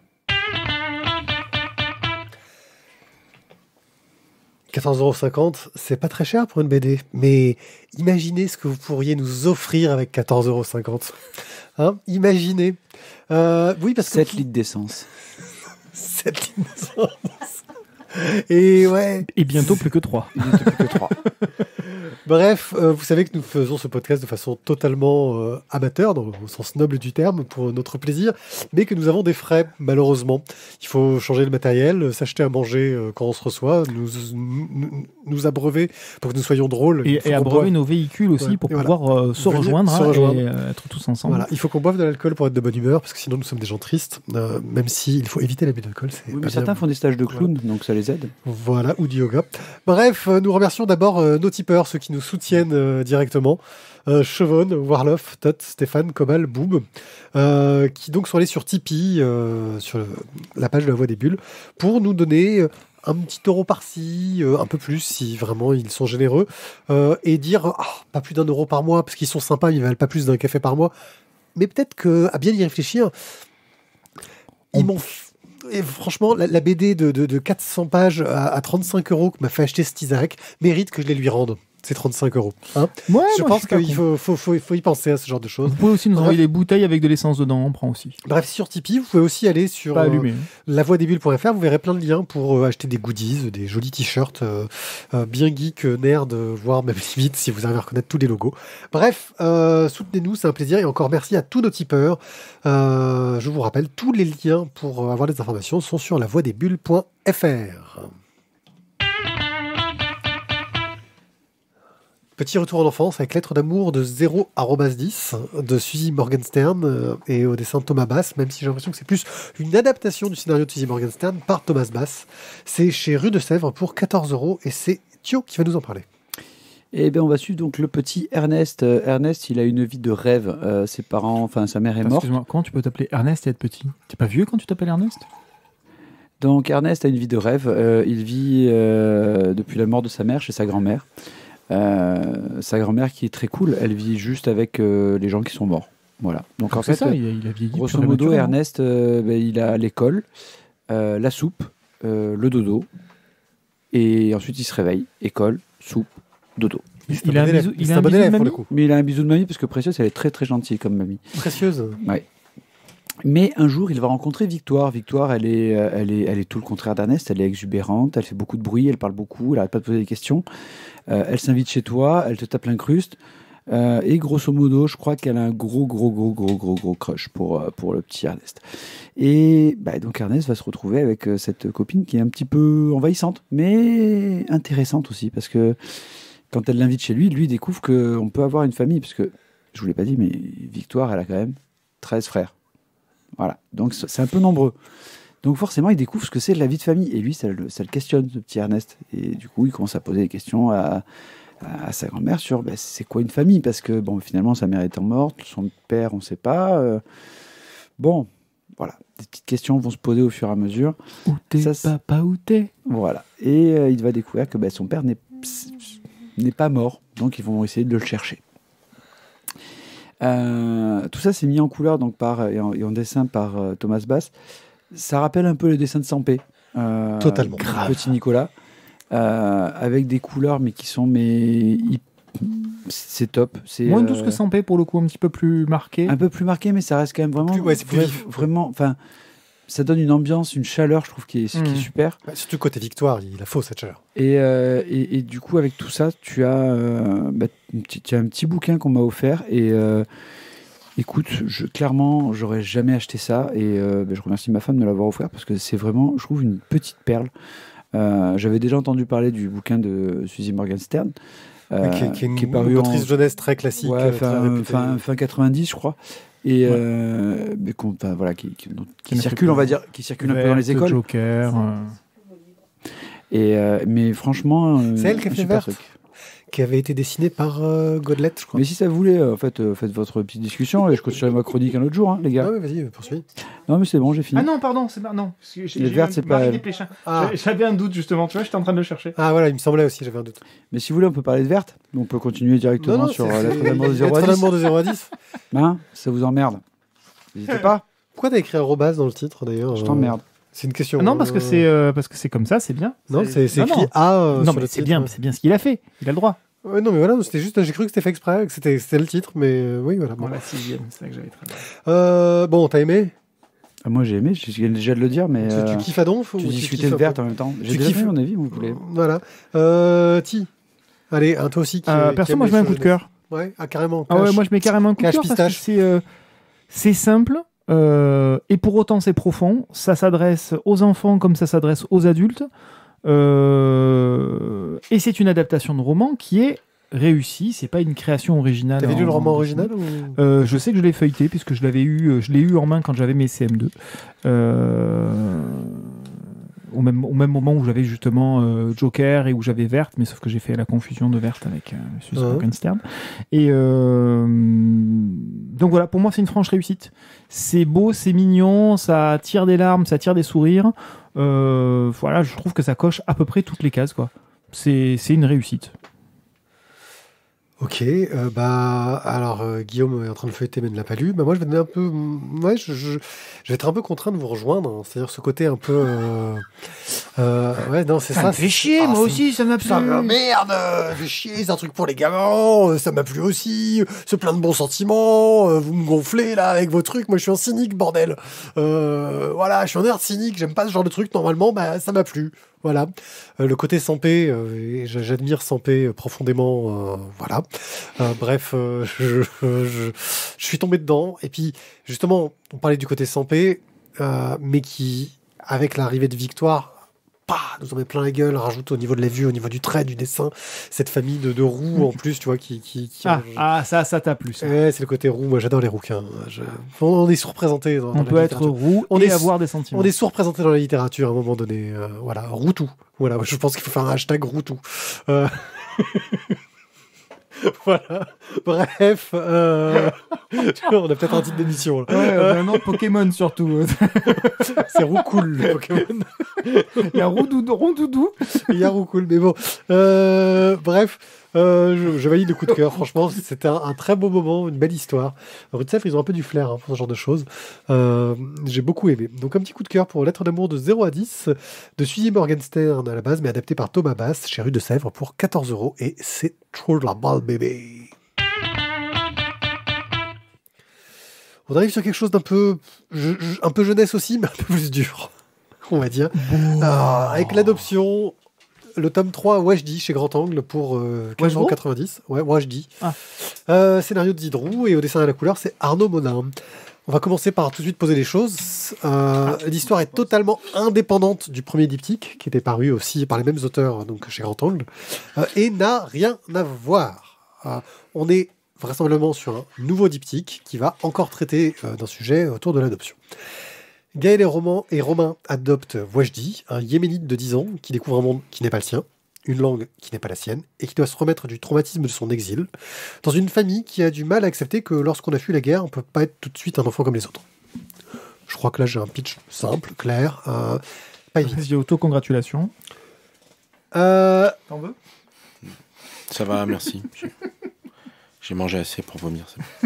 S1: « 14,50 €, c'est pas très cher pour une BD, mais imaginez ce que vous pourriez nous offrir avec 14,50 €. Hein, imaginez. Oui, parce que
S3: 7 litres d'essence.
S1: 7 litres d'essence. Et ouais.
S5: Et bientôt plus que 3.
S3: Il n'était plus que 3.
S1: Bref, vous savez que nous faisons ce podcast de façon totalement amateur, dans le sens noble du terme, pour notre plaisir, mais que nous avons des frais, malheureusement. Il faut changer le matériel, s'acheter à manger quand on se reçoit, nous abreuver pour que nous soyons drôles. Il faut
S5: Et
S1: qu'on
S5: abreuver
S1: boive.
S5: nos véhicules aussi
S1: Ouais,
S5: pour
S1: et voilà.
S5: pouvoir se
S1: Venir
S5: rejoindre,
S1: se
S5: hein,
S1: rejoindre.
S5: et être tous ensemble.
S1: Voilà, il faut qu'on boive de l'alcool pour être de bonne humeur, parce que sinon nous sommes des gens tristes, même s'il faut éviter l'abus d'alcool. C'est
S3: Oui,
S1: pas
S3: mais
S1: bien.
S3: certains font des stages de clown, donc ça les les aide.
S1: Voilà, ou du yoga. Bref, nous remercions d'abord nos tipeurs, ceux qui nous soutiennent directement. Chevon, Warloff, Tot, Stéphane, Cobal, Boob, qui donc sont allés sur Tipeee, sur la page de la Voix des Bulles, pour nous donner un petit euro par-ci, un peu plus si vraiment ils sont généreux, et dire pas plus d'1 euro par mois, parce qu'ils sont sympas, ils valent pas plus d'un café par mois. Mais peut-être qu'à bien y réfléchir, ils m'ont... Et franchement, la BD de 400 pages à 35 euros que m'a fait acheter cet Isaac mérite que je les lui rende. C'est 35 euros. Hein,
S5: Ouais,
S1: je
S5: moi,
S1: pense
S5: suis pas
S1: qu'il
S5: contre.
S1: faut y penser à ce genre de choses.
S5: Vous pouvez aussi nous envoyer des bouteilles avec de l'essence dedans, on prend aussi.
S1: Bref, sur Tipeee, vous pouvez aussi aller sur
S5: Pas allumé.
S1: lavoidesbulles.fr. Vous verrez plein de liens pour acheter des goodies, des jolis t-shirts bien geek, nerd, voire même limite si vous arrivez à reconnaître tous les logos. Bref, soutenez-nous, c'est un plaisir. Et encore merci à tous nos tipeurs. Je vous rappelle, tous les liens pour avoir des informations sont sur lavoidesbulles.fr. Petit retour en enfance avec Lettre d'amour de 0 à 10 de Suzy Morgenstern et au dessin de Thomas Bass, même si j'ai l'impression que c'est plus une adaptation du scénario de Suzy Morgenstern par Thomas Bass. C'est chez Rue de Sèvres pour 14 € et c'est Thio qui va nous en parler.
S3: Et bien, on va suivre donc le petit Ernest. Ernest, il a une vie de rêve. Ses parents, enfin sa mère est morte.
S5: Excuse-moi, comment tu peux t'appeler Ernest et être petit? T'es pas vieux quand tu t'appelles Ernest?
S3: Donc Ernest a une vie de rêve. Il vit depuis la mort de sa mère chez sa grand-mère. Sa grand-mère qui est très cool, elle vit juste avec les gens qui sont morts. Voilà. Donc en
S5: c'est
S3: fait,
S5: ça, il a vieilli.
S3: grosso modo, Ernest, il a l'école, la soupe, le dodo, et ensuite il se réveille. École, soupe, dodo.
S5: Il a un bisou,
S1: C'est un bon élève pour le coup.
S3: Mais il a un bisou de mamie parce que Précieuse, elle est très très gentille comme mamie.
S1: Précieuse.
S3: Ouais. Mais un jour, il va rencontrer Victoire. Victoire, elle est tout le contraire d'Ernest. Elle est exubérante, elle fait beaucoup de bruit, elle parle beaucoup, elle n'arrête pas de poser des questions. Elle s'invite chez toi, elle te tape l'incruste. Et grosso modo, je crois qu'elle a un gros crush pour le petit Ernest. Et donc Ernest va se retrouver avec cette copine qui est un petit peu envahissante, mais intéressante aussi, parce que quand elle l'invite chez lui, lui découvre qu'on peut avoir une famille, parce que, je vous l'ai pas dit, mais Victoire, elle a quand même 13 frères. Voilà, donc c'est un peu nombreux. Donc forcément, il découvre ce que c'est de la vie de famille. Et lui, ça le questionne, ce petit Ernest. Et du coup, il commence à poser des questions à sa grand-mère sur c'est quoi une famille. Parce que finalement, sa mère étant morte, son père, on ne sait pas. Voilà. Des petites questions vont se poser au fur et à mesure.
S5: Où t'es, papa, où t'es?
S3: Voilà. Et il va découvrir que son père n'est pas mort. Donc, ils vont essayer de le chercher. Tout ça, c'est mis en couleur donc, et en dessin par Thomas Bass. Ça rappelle un peu le dessin de Sampé.
S1: Totalement.
S3: Petit Nicolas. Avec des couleurs, mais qui sont... c'est top. C'est,
S5: moins douce que Sampé, pour le coup, un petit peu plus marqué.
S3: Un peu plus marqué, mais ça reste quand même vraiment...
S1: c'est plus vif.
S3: Vraiment, enfin, ça donne une ambiance, une chaleur, je trouve, qui est super.
S1: Surtout côté Victoire, il a faux cette chaleur.
S3: Et du coup, avec tout ça, tu as un petit bouquin qu'on m'a offert. Et écoute, clairement, j'aurais jamais acheté ça. Et je remercie ma femme de l'avoir offert parce que c'est vraiment, je trouve, une petite perle. J'avais déjà entendu parler du bouquin de Suzy Morgenstern.
S1: Qui est
S3: paru
S1: autrice jeunesse très classique.
S3: Ouais,
S1: très réputée.
S3: fin 90, je crois. Et mais qui circule, on va dire, qui circule un peu dans les écoles.
S5: Joker.
S3: Mais franchement,
S1: c'est elle qui a fait Verte, qui avait été dessinée par Godelet, je crois.
S3: Mais si ça vous voulait, faites votre petite discussion et je continuerai ma chronique un autre jour, les gars.
S1: Ah oui, vas-y, poursuis.
S3: Non, mais c'est bon, j'ai fini.
S5: Ah non, pardon, non.
S3: Les vertes, c'est pas elle.
S5: J'avais un doute, justement, tu vois, j'étais en train de le chercher.
S1: Ah voilà, il me semblait aussi, j'avais un doute.
S3: Mais si vous voulez, on peut parler de Verte. On peut continuer directement sur Lettre d'amour de 0 à 10.
S1: Lettre d'amour de 0 à 10.
S3: Ça vous emmerde. N'hésitez pas.
S1: Pourquoi t'as écrit arrobase dans le titre, d'ailleurs?
S3: Je t'emmerde.
S1: C'est une question.
S5: Non, parce que c'est comme ça, c'est bien.
S1: Non, c'est écrit A.
S5: Non, mais c'est bien ce qu'il a fait. Il a le droit.
S1: Ouais, non, mais voilà, c'était juste, j'ai cru que c'était fait exprès, que c'était le titre, mais oui, voilà.
S5: Bon, la 6e, c'est ça que j'avais très bien.
S1: Bon, t'as aimé?
S3: Moi, j'ai aimé, je viens déjà de le dire, mais.
S1: Tu kiffes à donf?
S3: Tu discutais de Verte en même temps. J'ai déjà fait mon avis, vous voulez.
S1: Voilà. Allez, toi aussi.
S5: Perso, moi, je mets un coup de cœur.
S1: Ouais, carrément.
S5: Ah ouais, moi, je mets carrément un coup de cœur parce que c'est simple. Et pour autant, c'est profond. Ça s'adresse aux enfants comme ça s'adresse aux adultes. Et c'est une adaptation de roman qui est réussie. C'est pas une création originale.
S1: T'avais lu le roman original ou...
S5: Je sais que je l'ai feuilleté puisque je l'ai eu en main quand j'avais mes CM2. au même moment où j'avais justement Joker et où j'avais Verte, mais sauf que j'ai fait la confusion de Verte avec Suicide Morgenstern. Et donc voilà, pour moi c'est une franche réussite. C'est beau, c'est mignon, ça tire des larmes, ça tire des sourires. Voilà, je trouve que ça coche à peu près toutes les cases, quoi. C'est une réussite.
S1: Ok, alors Guillaume est en train de feuilleter mais ne l'a pas lu. Bah, moi je vais donner un peu, ouais, je vais être un peu contraint de vous rejoindre, hein. C'est-à-dire ce côté un peu, ouais, non, c'est ça.
S3: me fait chier, moi aussi, ça m'a plu.
S1: Merde, fait chier, c'est un truc pour les gamins, ça m'a plu aussi, c'est plein de bons sentiments, vous me gonflez là avec vos trucs, moi je suis un cynique, bordel. Voilà, je suis un nerd cynique, j'aime pas ce genre de truc normalement, bah ça m'a plu. Voilà, le côté Sampé, j'admire Sampé profondément, voilà. Bref, je suis tombé dedans. Et puis, justement, on parlait du côté Sampé, mais qui, avec l'arrivée de Victoire, nous en met plein la gueule, rajoute au niveau de la vue, au niveau du trait, du dessin, cette famille de roux en plus, tu vois,
S5: ça t'a plu, ça.
S1: Ouais, c'est le côté roux, moi j'adore les rouquins. On est sous-représenté dans
S5: on
S1: la
S5: peut être roux et avoir des sentiments.
S1: On est sous-représenté dans la littérature à un moment donné. Voilà, routou. Voilà, je pense qu'il faut faire un hashtag routou. Voilà. Bref, on a peut-être un titre d'émission. Là.
S5: Ouais, un nom de Pokémon surtout.
S1: C'est Roucool, le Pokémon.
S5: Il y a Rondoudou.
S1: Il y a Roucool, mais bon. Bref, je valide le coup de cœur. Franchement, c'était un très beau moment, une belle histoire. Rue de Sèvres, ils ont un peu du flair pour ce genre de choses. J'ai beaucoup aimé. Donc, un petit coup de cœur pour Lettre d'amour de 0 à 10 de Suzy Morgenstern à la base, mais adapté par Thomas Bass chez Rue de Sèvres pour 14 €. Et c'est trop de la balle, bébé. On arrive sur quelque chose d'un peu, un peu jeunesse aussi, mais un peu plus dur, on va dire. Avec l'adoption, le tome 3 Wajdi chez Grand Angle pour 4,90 €. Ouais, Wajdi. Scénario de Zidrou et au dessin et à la couleur, c'est Arnaud Monin. On va commencer par tout de suite poser les choses. L'histoire est totalement indépendante du premier diptyque, qui était paru aussi par les mêmes auteurs donc chez Grand Angle, et n'a rien à voir. On est vraisemblablement sur un nouveau diptyque qui va encore traiter d'un sujet autour de l'adoption. Gaël et Romain adoptent Wajdi, un yéménite de 10 ans qui découvre un monde qui n'est pas le sien, une langue qui n'est pas la sienne, et qui doit se remettre du traumatisme de son exil, dans une famille qui a du mal à accepter que lorsqu'on a fui la guerre, on ne peut pas être tout de suite un enfant comme les autres. Je crois que là j'ai un pitch simple, clair, pas évident.
S5: Vas-y, auto-congratulations.
S1: T'en veux ?
S2: Ça va, merci. J'ai mangé assez pour vomir.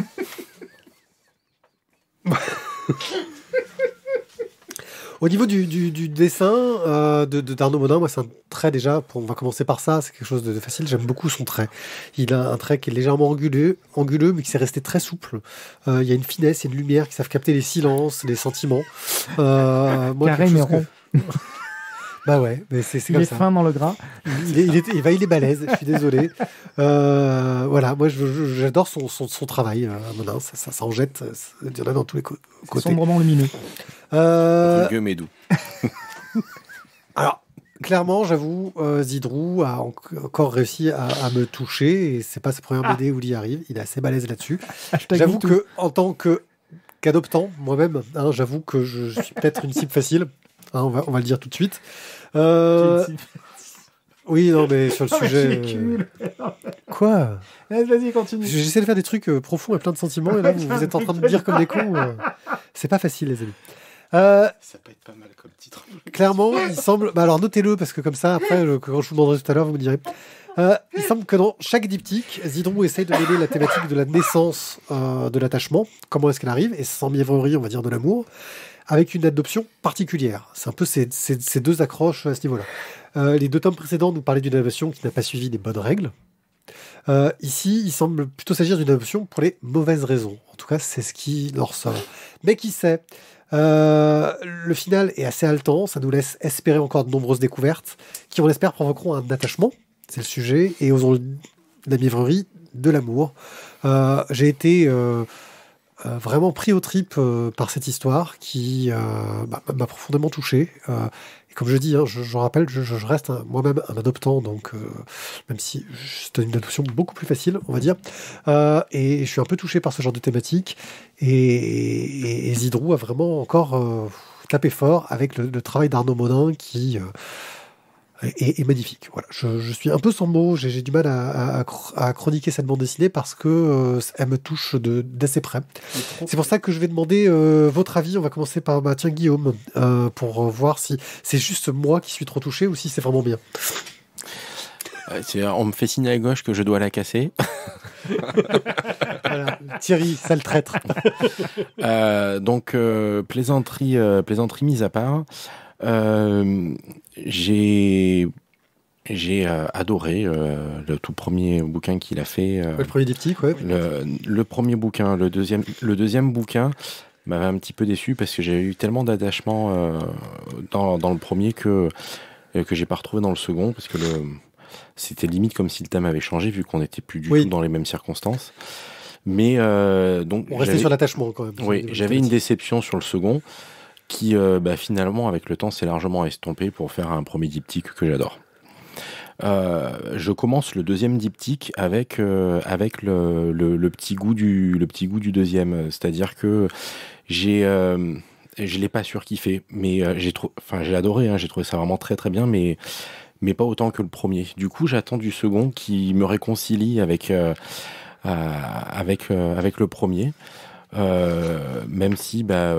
S1: Au niveau du dessin d'Arnaud Monin, moi c'est un trait déjà, on va commencer par ça, c'est quelque chose de facile, j'aime beaucoup son trait. Il a un trait qui est légèrement anguleux mais qui s'est resté très souple. Il y a une finesse et une lumière qui savent capter les silences, les sentiments.
S5: Carré mais rond.
S1: Bah ouais, mais c'est
S5: il
S1: comme
S5: est
S1: ça.
S5: fin dans le gras.
S1: Il est balèze, je suis désolé. Voilà, moi j'adore son travail, Monin, ça en jette, il y en a dans tous les côtés.
S5: Sombrement lumineux.
S2: Rugueux mais doux.
S1: Alors, clairement, j'avoue, Zidrou a encore réussi à me toucher, et c'est pas sa première BD où il y arrive, il est assez balèze là-dessus. J'avoue que, en tant qu'adoptant, moi-même, j'avoue que je suis peut-être une cible facile, on va le dire tout de suite. Oui, non, mais sur le sujet... Quoi ?
S5: Vas-y, continue.
S1: J'essaie de faire des trucs profonds et plein de sentiments, et là, vous êtes en train de me dire comme des cons. C'est pas facile, les amis.
S2: Ça peut être pas mal comme titre.
S1: Clairement, il semble... alors, notez-le, parce que comme ça, après, quand je vous demanderai tout à l'heure, vous me direz. Il semble que dans chaque diptyque, Zidrou essaye de mêler la thématique de la naissance de l'attachement, comment est-ce qu'elle arrive, et sans mièvrerie, on va dire, de l'amour, avec une adoption particulière. C'est un peu ces deux accroches à ce niveau-là. Les deux tomes précédents nous parlaient d'une adoption qui n'a pas suivi des bonnes règles. Ici, il semble plutôt s'agir d'une adoption pour les mauvaises raisons. En tout cas, c'est ce qui leur sort. Mais qui sait ? Le final est assez haletant, ça nous laisse espérer encore de nombreuses découvertes qui, on l'espère, provoqueront un attachement, c'est le sujet, et osons la mièvrerie de l'amour. J'ai été vraiment pris aux tripes par cette histoire qui m'a profondément touché. Et comme je dis, je rappelle, je reste moi-même un adoptant, donc même si c'est une adoption beaucoup plus facile, on va dire. Et je suis un peu touché par ce genre de thématique. Et Zidrou a vraiment encore taper fort avec le travail d'Arnaud Monin qui est magnifique. Voilà, je suis un peu sans mots, j'ai du mal à chroniquer cette bande dessinée parce que elle me touche d'assez près. C'est pour ça que je vais demander votre avis. On va commencer par Guillaume, pour voir si c'est juste moi qui suis trop touché ou si c'est vraiment bien.
S2: On me fait signe à gauche que je dois la casser.
S1: Voilà, Thierry, sale traître.
S2: Donc, plaisanterie mise à part, j'ai adoré le tout premier bouquin qu'il a fait.
S1: Le premier diptyque, ouais.
S2: Le premier bouquin. Le deuxième bouquin m'avait un petit peu déçu parce que j'ai eu tellement d'attachement dans le premier que j'ai pas retrouvé dans le second, parce que c'était limite comme si le thème avait changé vu qu'on n'était plus du tout dans les mêmes circonstances. Mais donc
S1: on restait sur l'attachement quand même.
S2: Oui, j'avais une déception sur le second qui finalement avec le temps s'est largement estompé pour faire un premier diptyque que j'adore. Je commence le deuxième diptyque avec le petit goût du deuxième, c'est-à-dire que je l'ai pas surkiffé, mais j'ai adoré, hein, j'ai trouvé ça vraiment très très bien, mais pas autant que le premier. Du coup, j'attends du second qui me réconcilie avec le premier, même si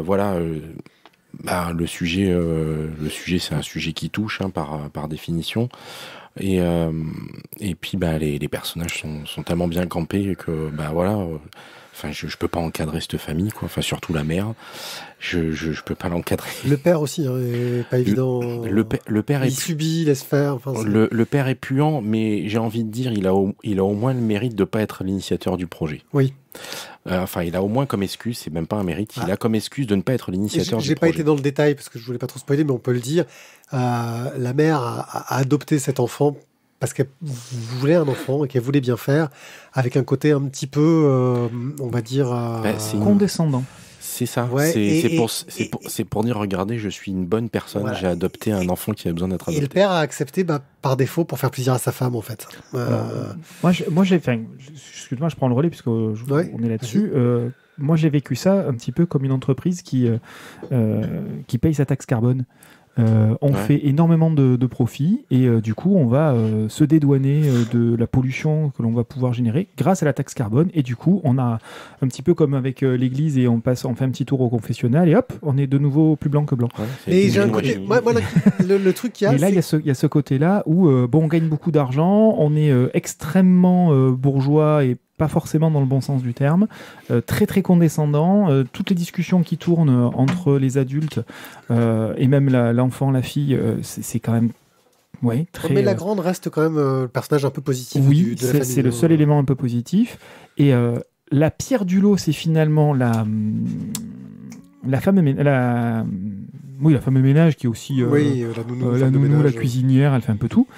S2: le sujet c'est un sujet qui touche, hein, par définition, et puis les personnages sont tellement bien campés que je peux pas encadrer cette famille, quoi. Enfin, surtout la mère, je peux pas l'encadrer.
S1: Le père aussi, hein, est pas évident.
S2: Le père
S1: il subit, il laisse faire. Enfin,
S2: le père est puant, mais j'ai envie de dire, il a au moins le mérite de pas être l'initiateur du projet.
S1: Oui.
S2: Il a au moins comme excuse, c'est même pas un mérite, il a comme excuse de ne pas être l'initiateur du projet.
S1: J'ai pas été dans le détail parce que je voulais pas trop spoiler, mais on peut le dire. La mère a adopté cet enfant parce qu'elle voulait un enfant et qu'elle voulait bien faire, avec un côté un petit peu, on va dire,
S5: condescendant.
S2: C'est ça.
S1: Ouais,
S2: c'est pour dire, regardez, je suis une bonne personne, voilà. J'ai adopté un enfant qui a besoin d'être adopté.
S1: Et le père a accepté par défaut pour faire plaisir à sa femme, en fait.
S5: Moi, excuse-moi, je prends le relais puisque on est là-dessus. Moi, j'ai vécu ça un petit peu comme une entreprise qui paye sa taxe carbone. On fait énormément de profits et du coup on va se dédouaner de la pollution que l'on va pouvoir générer grâce à la taxe carbone, et du coup on a un petit peu comme avec l'église et on fait un petit tour au confessionnal et hop, on est de nouveau plus blanc que blanc.
S1: Et j'ai un côté, le truc qu'il y a,
S5: et là il y a ce côté là où on gagne beaucoup d'argent, on est extrêmement bourgeois et pas forcément dans le bon sens du terme, très très condescendant, toutes les discussions qui tournent entre les adultes et même l'enfant, la fille, c'est quand même très...
S1: Mais la grande reste quand même le personnage un peu positif de la famille.
S5: C'est le seul élément un peu positif, et la pierre du lot, c'est finalement la femme la femme de ménage qui est aussi la nounou, la cuisinière, elle fait un peu tout,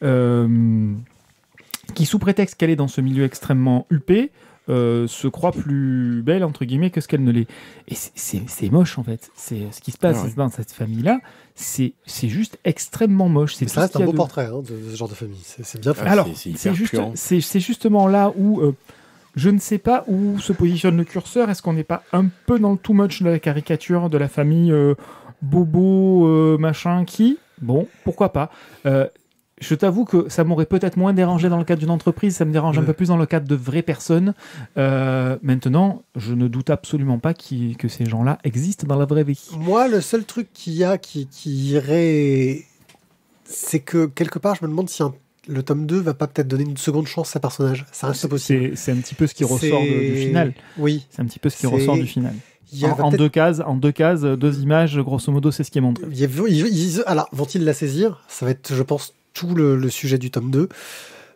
S5: qui, sous prétexte qu'elle est dans ce milieu extrêmement huppé, se croit plus belle, entre guillemets, que ce qu'elle ne l'est. Et c'est moche, en fait. C'est ce qui se passe dans cette famille-là. C'est juste extrêmement moche.
S1: Ça reste un beau portrait de ce genre de famille. C'est bien fait.
S5: Alors, c'est justement là où... je ne sais pas où se positionne le curseur. Est-ce qu'on n'est pas un peu dans le too much de la caricature de la famille bobo, machin, qui... Bon, pourquoi pas. Je t'avoue que ça m'aurait peut-être moins dérangé dans le cadre d'une entreprise, ça me dérange un peu plus dans le cadre de vraies personnes. Maintenant, je ne doute absolument pas que ces gens-là existent dans la vraie vie.
S1: Moi, le seul truc qu'il y a qui irait... C'est que, quelque part, je me demande si le tome 2 va pas peut-être donner une seconde chance à ces personnages. Ça reste possible.
S5: C'est un petit peu ce qui ressort du final.
S1: Oui.
S5: C'est un petit peu ce qui ressort du final. En deux cases, deux images, grosso modo, c'est ce qui est montré.
S1: Alors, vont-ils la saisir ? Ça va être, je pense, tout le sujet du tome 2. Thio ?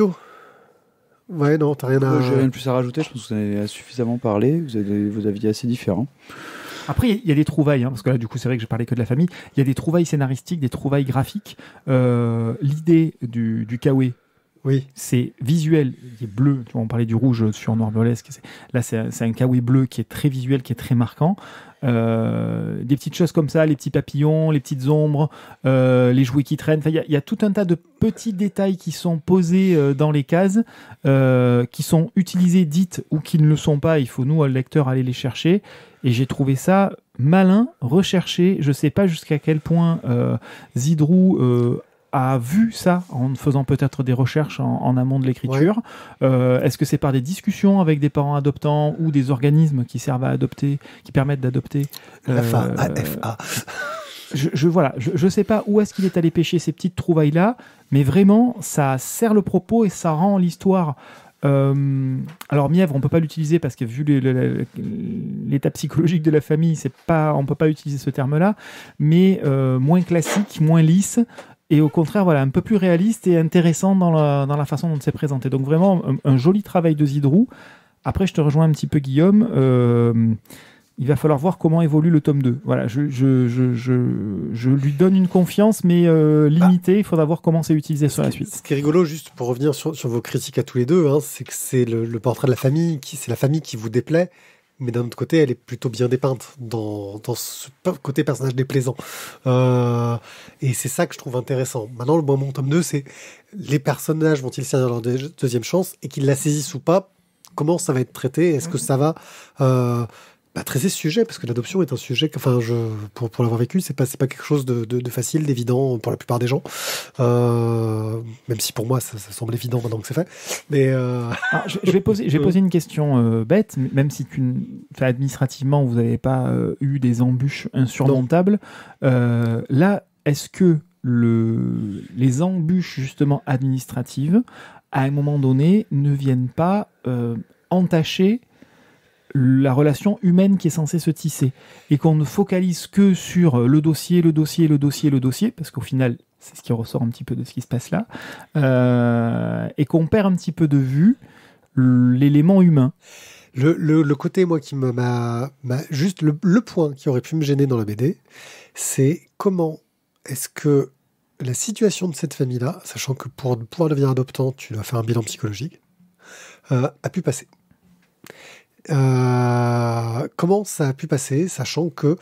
S1: Ouais, non, t'as rien à...
S3: J'ai rien de plus à rajouter, je pense que vous en avez suffisamment parlé, vous avez vos avis assez différents.
S5: Après, il y a des trouvailles, parce que là, du coup, c'est vrai que je parlais que de la famille. Il y a des trouvailles scénaristiques, des trouvailles graphiques. L'idée du Kawe,
S1: Oui.
S5: C'est visuel, il est bleu. Tu vois, on parlait du rouge sur noir burlesque. Là, c'est un kawaii bleu qui est très visuel, qui est très marquant. Des petites choses comme ça, les petits papillons, les petites ombres, les jouets qui traînent. Enfin, il y a tout un tas de petits détails qui sont posés dans les cases, qui sont utilisés, dites, ou qui ne le sont pas. Il faut, nous, le lecteur, aller les chercher. Et j'ai trouvé ça malin, recherché. Je ne sais pas jusqu'à quel point Zidrou a vu ça en faisant peut-être des recherches en amont de l'écriture. Est-ce que c'est par des discussions avec des parents adoptants ou des organismes qui servent à adopter, qui permettent d'adopter
S1: AFA.
S5: Je sais pas où est-ce qu'il est allé pêcher ces petites trouvailles-là, mais vraiment, ça sert le propos et ça rend l'histoire... alors Mièvre, on peut pas l'utiliser parce que vu l'état psychologique de la famille, on peut pas utiliser ce terme-là, mais moins classique, moins lisse, et au contraire, voilà, un peu plus réaliste et intéressant dans la façon dont c'est présenté. Donc vraiment, un joli travail de Zidrou. Après, je te rejoins un petit peu, Guillaume. Il va falloir voir comment évolue le tome 2. Voilà, je lui donne une confiance, mais limitée. Il faudra voir comment c'est utilisé sur la suite.
S1: Ce qui est rigolo, juste pour revenir sur vos critiques à tous les deux, c'est que c'est le portrait de la famille, c'est la famille qui vous déplaît, mais d'un autre côté, elle est plutôt bien dépeinte dans ce côté personnage déplaisant. Et c'est ça que je trouve intéressant. Maintenant, mon tome 2, c'est les personnages vont-ils saisir leur deuxième chance, et qu'ils la saisissent ou pas, comment ça va être traité, est-ce que ça va... traiter ce sujet, parce que l'adoption est un sujet que, pour l'avoir vécu, c'est pas quelque chose de facile, d'évident pour la plupart des gens. Même si pour moi ça semble évident maintenant que c'est fait. Mais
S5: je vais poser une question bête, même si administrativement vous n'avez pas eu des embûches insurmontables. Là, est-ce que les embûches justement administratives, à un moment donné, ne viennent pas entacher la relation humaine qui est censée se tisser, et qu'on ne focalise que sur le dossier, parce qu'au final, c'est ce qui ressort un petit peu de ce qui se passe là, et qu'on perd un petit peu de vue l'élément humain.
S1: Le côté, moi, qui m'a juste le point qui aurait pu me gêner dans la BD, c'est comment est-ce que la situation de cette famille-là, sachant que pour pouvoir devenir adoptant, tu dois faire un bilan psychologique, a pu passer. Comment ça a pu passer, sachant que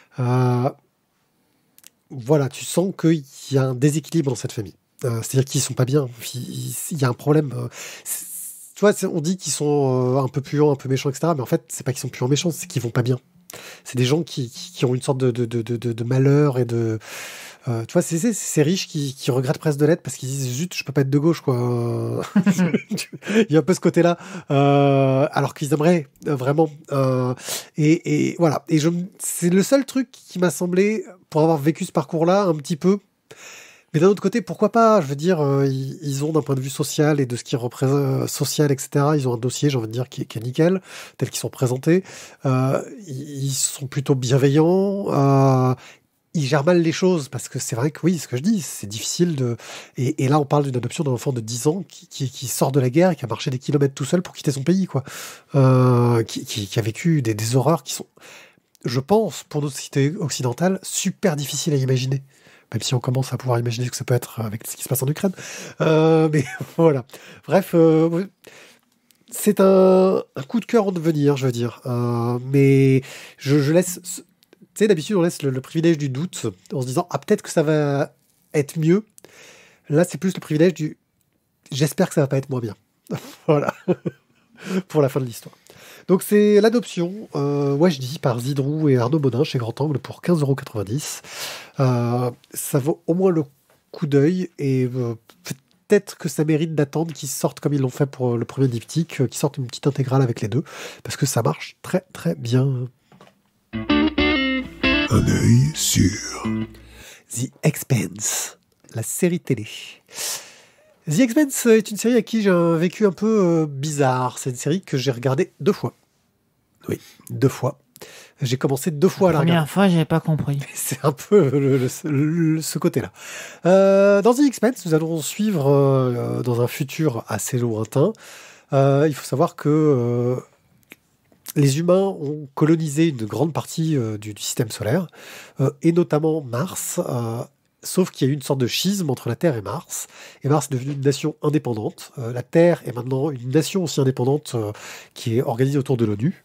S1: tu sens qu'il y a un déséquilibre dans cette famille. C'est-à-dire qu'ils sont pas bien. Il y a un problème. Tu vois, on dit qu'ils sont un peu puants, un peu méchants, etc. Mais en fait, c'est pas qu'ils sont puants méchants, c'est qu'ils vont pas bien. C'est des gens qui ont une sorte de malheur et de... tu vois, c'est ces riches qui regrettent presque de l'être parce qu'ils disent zut, je peux pas être de gauche, quoi. Il y a un peu ce côté-là, alors qu'ils aimeraient vraiment. Et voilà. Et c'est le seul truc qui m'a semblé, pour avoir vécu ce parcours-là, un petit peu. Mais d'un autre côté, pourquoi pas? Je veux dire, ils ont d'un point de vue social et de ce qui représente social, etc. Ils ont un dossier, j'ai envie de dire, qui est nickel, tel qu'ils sont présentés. Ils sont plutôt bienveillants. Ils gèrent mal les choses, parce que c'est vrai que oui, ce que je dis, c'est difficile de... Et là, on parle d'une adoption d'un enfant de 10 ans qui sort de la guerre, qui a marché des kilomètres tout seul pour quitter son pays, quoi. Qui a vécu des horreurs qui sont, je pense, pour notre société occidentale, super difficiles à imaginer. Même si on commence à pouvoir imaginer ce que ça peut être avec ce qui se passe en Ukraine. Mais voilà. Bref, c'est un coup de cœur en devenir, je veux dire. Mais je laisse... Tu sais, d'habitude, on laisse le privilège du doute en se disant « Ah, peut-être que ça va être mieux ». Là, c'est plus le privilège du « J'espère que ça va pas être moins bien ». Voilà. Pour la fin de l'histoire. Donc, c'est l'adoption, je dis, par Zidrou et Arnaud Bodin chez Grand Angle pour 15,90 €. Ça vaut au moins le coup d'œil, et peut-être que ça mérite d'attendre qu'ils sortent comme ils l'ont fait pour le premier diptyque, qu'ils sortent une petite intégrale avec les deux, parce que ça marche très très bien. Un œil sur The Expanse, la série télé. The Expanse est une série à qui j'ai un vécu un peu bizarre. C'est une série que j'ai regardée 2 fois. Oui, 2 fois. J'ai commencé 2 fois à la regarder.
S5: La première fois, j'avais pas compris.
S1: C'est un peu ce côté-là. Dans The Expanse, nous allons suivre dans un futur assez lointain. Il faut savoir que les humains ont colonisé une grande partie du système solaire, et notamment Mars. Sauf qu'il y a eu une sorte de schisme entre la Terre et Mars. Et Mars est devenu une nation indépendante. La Terre est maintenant une nation aussi indépendante qui est organisée autour de l'ONU.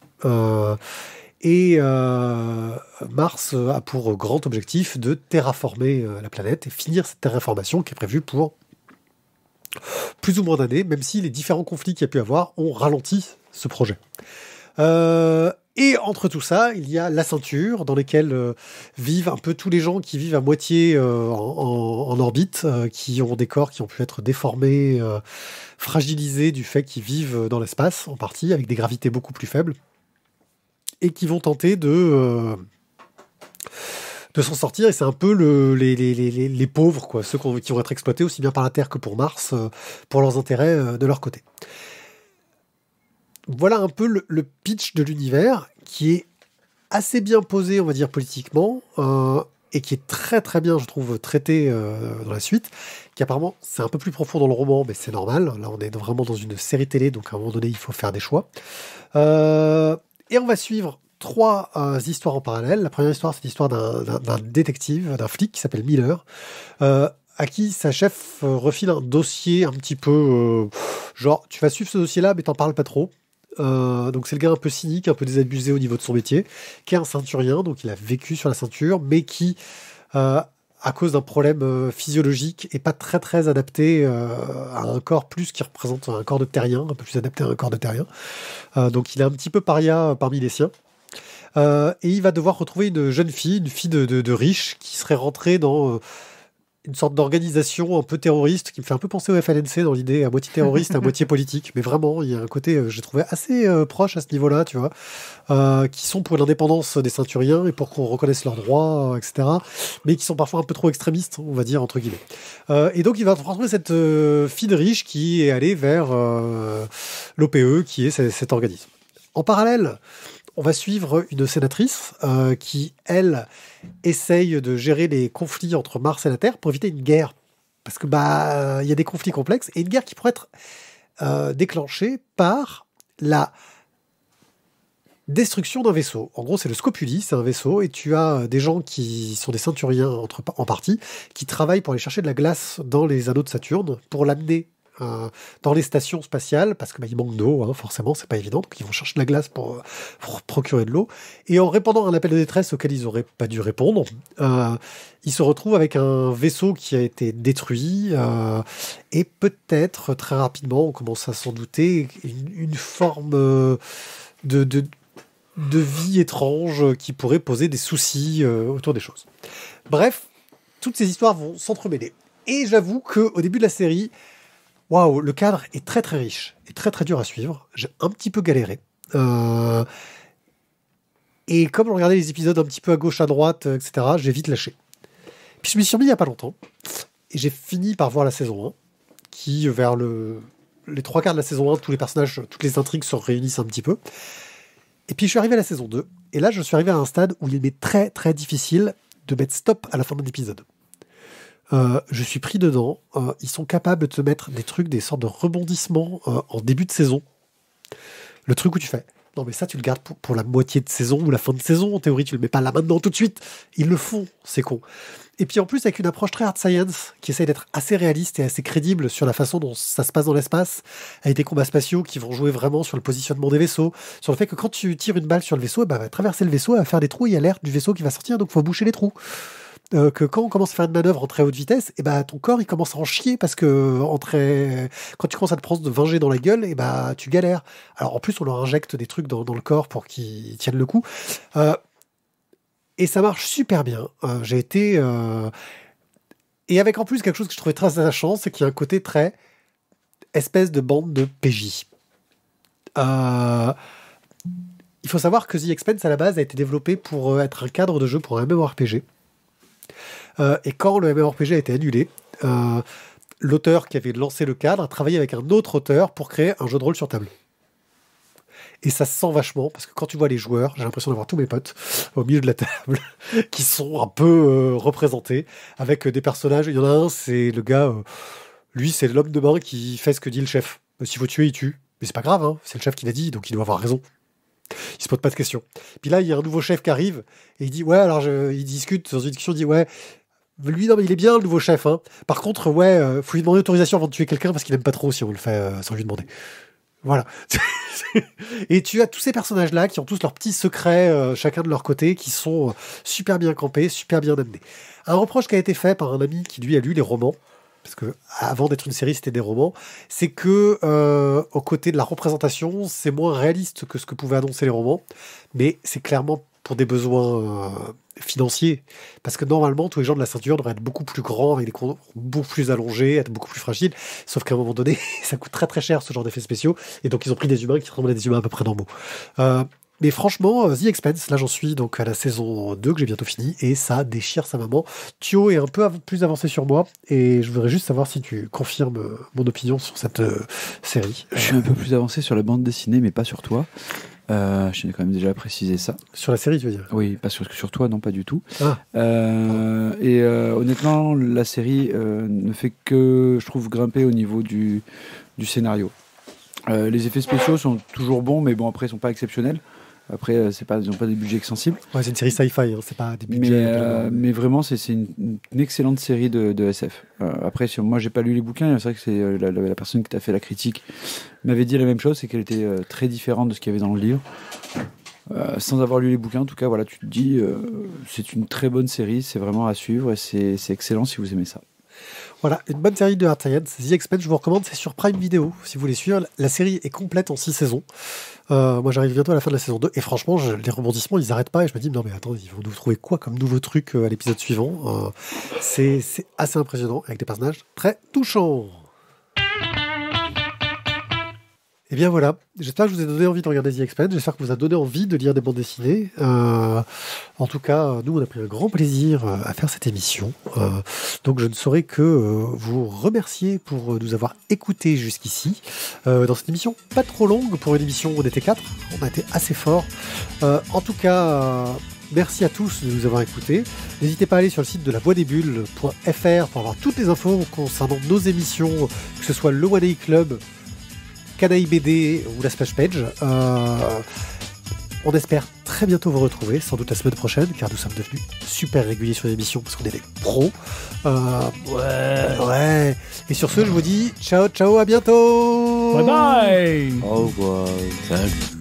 S1: Mars a pour grand objectif de terraformer la planète et finir cette terraformation qui est prévue pour plus ou moins d'années, même si les différents conflits qu'il y a pu avoir ont ralenti ce projet. Et entre tout ça, il y a la ceinture dans laquelle vivent un peu tous les gens qui vivent à moitié en orbite, qui ont des corps qui ont pu être déformés, fragilisés du fait qu'ils vivent dans l'espace, en partie, avec des gravités beaucoup plus faibles, et qui vont tenter de s'en sortir. Et c'est un peu les pauvres, quoi, ceux qui vont être exploités aussi bien par la Terre que pour Mars, pour leurs intérêts de leur côté. Voilà un peu le pitch de l'univers qui est assez bien posé, on va dire, politiquement, et qui est très très bien, je trouve, traité dans la suite, qui apparemment, c'est un peu plus profond dans le roman, mais c'est normal. Là, on est vraiment dans une série télé, donc à un moment donné, il faut faire des choix. Et on va suivre 3 histoires en parallèle. La première histoire, c'est l'histoire d'un détective, d'un flic qui s'appelle Miller, à qui sa chef refile un dossier un petit peu genre, tu vas suivre ce dossier-là, mais t'en parles pas trop. Donc c'est le gars un peu cynique, un peu désabusé au niveau de son métier, qui est un ceinturien, donc il a vécu sur la ceinture, mais qui, à cause d'un problème physiologique, est pas très très adapté à un corps plus qui représente un corps de terrien, un peu plus adapté à un corps de terrien. Donc il est un petit peu paria parmi les siens. Et il va devoir retrouver une jeune fille, une fille de riche, qui serait rentrée dans une sorte d'organisation un peu terroriste qui me fait un peu penser au FLNC dans l'idée à moitié terroriste, à moitié politique. Mais vraiment, il y a un côté, j'ai trouvé assez proche à ce niveau-là, tu vois, qui sont pour l'indépendance des ceinturiens et pour qu'on reconnaisse leurs droits, etc. Mais qui sont parfois un peu trop extrémistes, on va dire, entre guillemets. Et donc, il va retrouver cette fille de riche qui est allée vers l'OPE, qui est cet organisme. En parallèle, on va suivre une sénatrice qui, elle, essaye de gérer les conflits entre Mars et la Terre pour éviter une guerre. Parce que il y a des conflits complexes et une guerre qui pourrait être déclenchée par la destruction d'un vaisseau. En gros, c'est le Scopuli, c'est un vaisseau, et tu as des gens qui sont des ceinturiens en partie, qui travaillent pour aller chercher de la glace dans les anneaux de Saturne, pour l'amener dans les stations spatiales, parce que il manque d'eau, hein, forcément, c'est pas évident, donc ils vont chercher de la glace pour procurer de l'eau, et en répondant à un appel de détresse auquel ils auraient pas dû répondre, ils se retrouvent avec un vaisseau qui a été détruit, et peut-être, très rapidement, on commence à s'en douter, une forme de vie étrange qui pourrait poser des soucis autour des choses. Bref, toutes ces histoires vont s'entremêler. Et j'avoue qu'au début de la série, waouh, le cadre est très très riche et très très dur à suivre. J'ai un petit peu galéré. Et comme je regardais les épisodes un petit peu à gauche, à droite, etc., j'ai vite lâché. Puis je m'y suis remis il n'y a pas longtemps. Et j'ai fini par voir la saison 1, qui, vers les 3 quarts de la saison 1, tous les personnages, toutes les intrigues se réunissent un petit peu. Et puis je suis arrivé à la saison 2. Et là, je suis arrivé à un stade où il m'est très très difficile de mettre stop à la fin d'un épisode. Je suis pris dedans. Ils sont capables de te mettre des trucs, des sortes de rebondissements en début de saison. Le truc où tu fais, non mais ça tu le gardes pour la moitié de saison ou la fin de saison, en théorie tu le mets pas là maintenant tout de suite. Ils le font, c'est con. Et puis en plus avec une approche très hard science qui essaye d'être assez réaliste et assez crédible sur la façon dont ça se passe dans l'espace, avec des combats spatiaux qui vont jouer vraiment sur le positionnement des vaisseaux, sur le fait que quand tu tires une balle sur le vaisseau, elle va traverser le vaisseau, elle va faire des trous, il y a l'air du vaisseau qui va sortir, donc il faut boucher les trous. Que quand on commence à faire une manœuvre en très haute vitesse, ton corps il commence à en chier parce que quand tu commences à te prendre de 20 G dans la gueule, tu galères. Alors en plus on leur injecte des trucs dans le corps pour qu'ils tiennent le coup. Et ça marche super bien. J'ai été... Et avec en plus quelque chose que je trouvais très attachant, c'est qu'il y a un côté très espèce de bande de PJ. Il faut savoir que The Expanse à la base a été développé pour être un cadre de jeu pour un MMORPG. Et quand le MMORPG a été annulé, l'auteur qui avait lancé le cadre a travaillé avec un autre auteur pour créer un jeu de rôle sur table. Et ça se sent vachement, parce que quand tu vois les joueurs, j'ai l'impression d'avoir tous mes potes au milieu de la table, qui sont un peu représentés, avec des personnages. Il y en a un, c'est le gars, lui c'est l'homme de main qui fait ce que dit le chef. S'il faut tuer, il tue. Mais c'est pas grave, hein, c'est le chef qui l'a dit, donc il doit avoir raison. Il se pose pas de questions. Puis là, il y a un nouveau chef qui arrive, et il dit, ouais, alors il discute dans une discussion, il dit, ouais, Lui, non, mais il est bien, le nouveau chef. Hein. Par contre, faut lui demander autorisation avant de tuer quelqu'un parce qu'il n'aime pas trop si on le fait sans lui demander. Voilà. Et tu as tous ces personnages-là qui ont tous leurs petits secrets, chacun de leur côté, qui sont super bien campés, super bien amenés. Un reproche qui a été fait par un ami qui, lui, a lu les romans, parce que avant d'être une série, c'était des romans, c'est que, aux côtés de la représentation, c'est moins réaliste que ce que pouvaient annoncer les romans, mais c'est clairement pour des besoins financiers, parce que normalement tous les gens de la ceinture devraient être beaucoup plus grands, avec des corps beaucoup plus allongés, être beaucoup plus fragiles, sauf qu'à un moment donné ça coûte très très cher ce genre d'effets spéciaux, et donc ils ont pris des humains qui ressemblent à des humains à peu près normaux. Mais franchement, The Expanse, là j'en suis donc à la saison 2 que j'ai bientôt fini, et ça déchire sa maman. Thio est un peu plus avancé sur moi, et je voudrais juste savoir si tu confirmes mon opinion sur cette série.
S3: Je suis un peu plus avancé sur la bande dessinée, mais pas sur toi. Je t'ai quand même déjà précisé ça.
S1: Sur la série, tu veux dire?
S3: Oui, pas sur toi, non, pas du tout.
S1: Ah.
S3: Honnêtement, la série ne fait que, je trouve, grimper au niveau du scénario. Les effets spéciaux sont toujours bons, mais bon, après, ils sont pas exceptionnels. Après, ils n'ont pas des budgets extensibles.
S1: Ouais, c'est une série sci-fi, hein, c'est pas des budgets.
S3: Mais vraiment, c'est une excellente série de SF. Après, moi, j'ai pas lu les bouquins. C'est vrai que c'est la personne qui t'a fait la critique m'avait dit la même chose, c'est qu'elle était très différente de ce qu'il y avait dans le livre. Sans avoir lu les bouquins, en tout cas, voilà, tu te dis, c'est une très bonne série, c'est vraiment à suivre et c'est excellent si vous aimez ça.
S1: Voilà, une bonne série de Hard Science. The Expanse, je vous recommande, c'est sur Prime Video, si vous voulez suivre. La série est complète en 6 saisons. Moi, j'arrive bientôt à la fin de la saison 2, et franchement, les rebondissements, ils n'arrêtent pas, et je me dis, non mais attends, ils vont nous trouver quoi comme nouveau truc à l'épisode suivant. C'est assez impressionnant, avec des personnages très touchants. Et bien voilà, j'espère que je vous ai donné envie de regarder The Expanse, j'espère que vous a donné envie de lire des bandes dessinées. En tout cas, nous on a pris un grand plaisir à faire cette émission. Donc je ne saurais que vous remercier pour nous avoir écoutés jusqu'ici. Dans cette émission pas trop longue pour une émission où on était 4, on a été assez fort. En tout cas... merci à tous de nous avoir écoutés. N'hésitez pas à aller sur le site de lavoidesbulles.fr pour avoir toutes les infos concernant nos émissions, que ce soit le One Day Club, Canaille BD ou la Splash Page. On espère très bientôt vous retrouver, sans doute la semaine prochaine, car nous sommes devenus super réguliers sur l'émission parce qu'on est des pros. Ouais. Et sur ce, je vous dis ciao, ciao, à bientôt.
S5: Bye bye.
S3: Au revoir.
S2: Salut.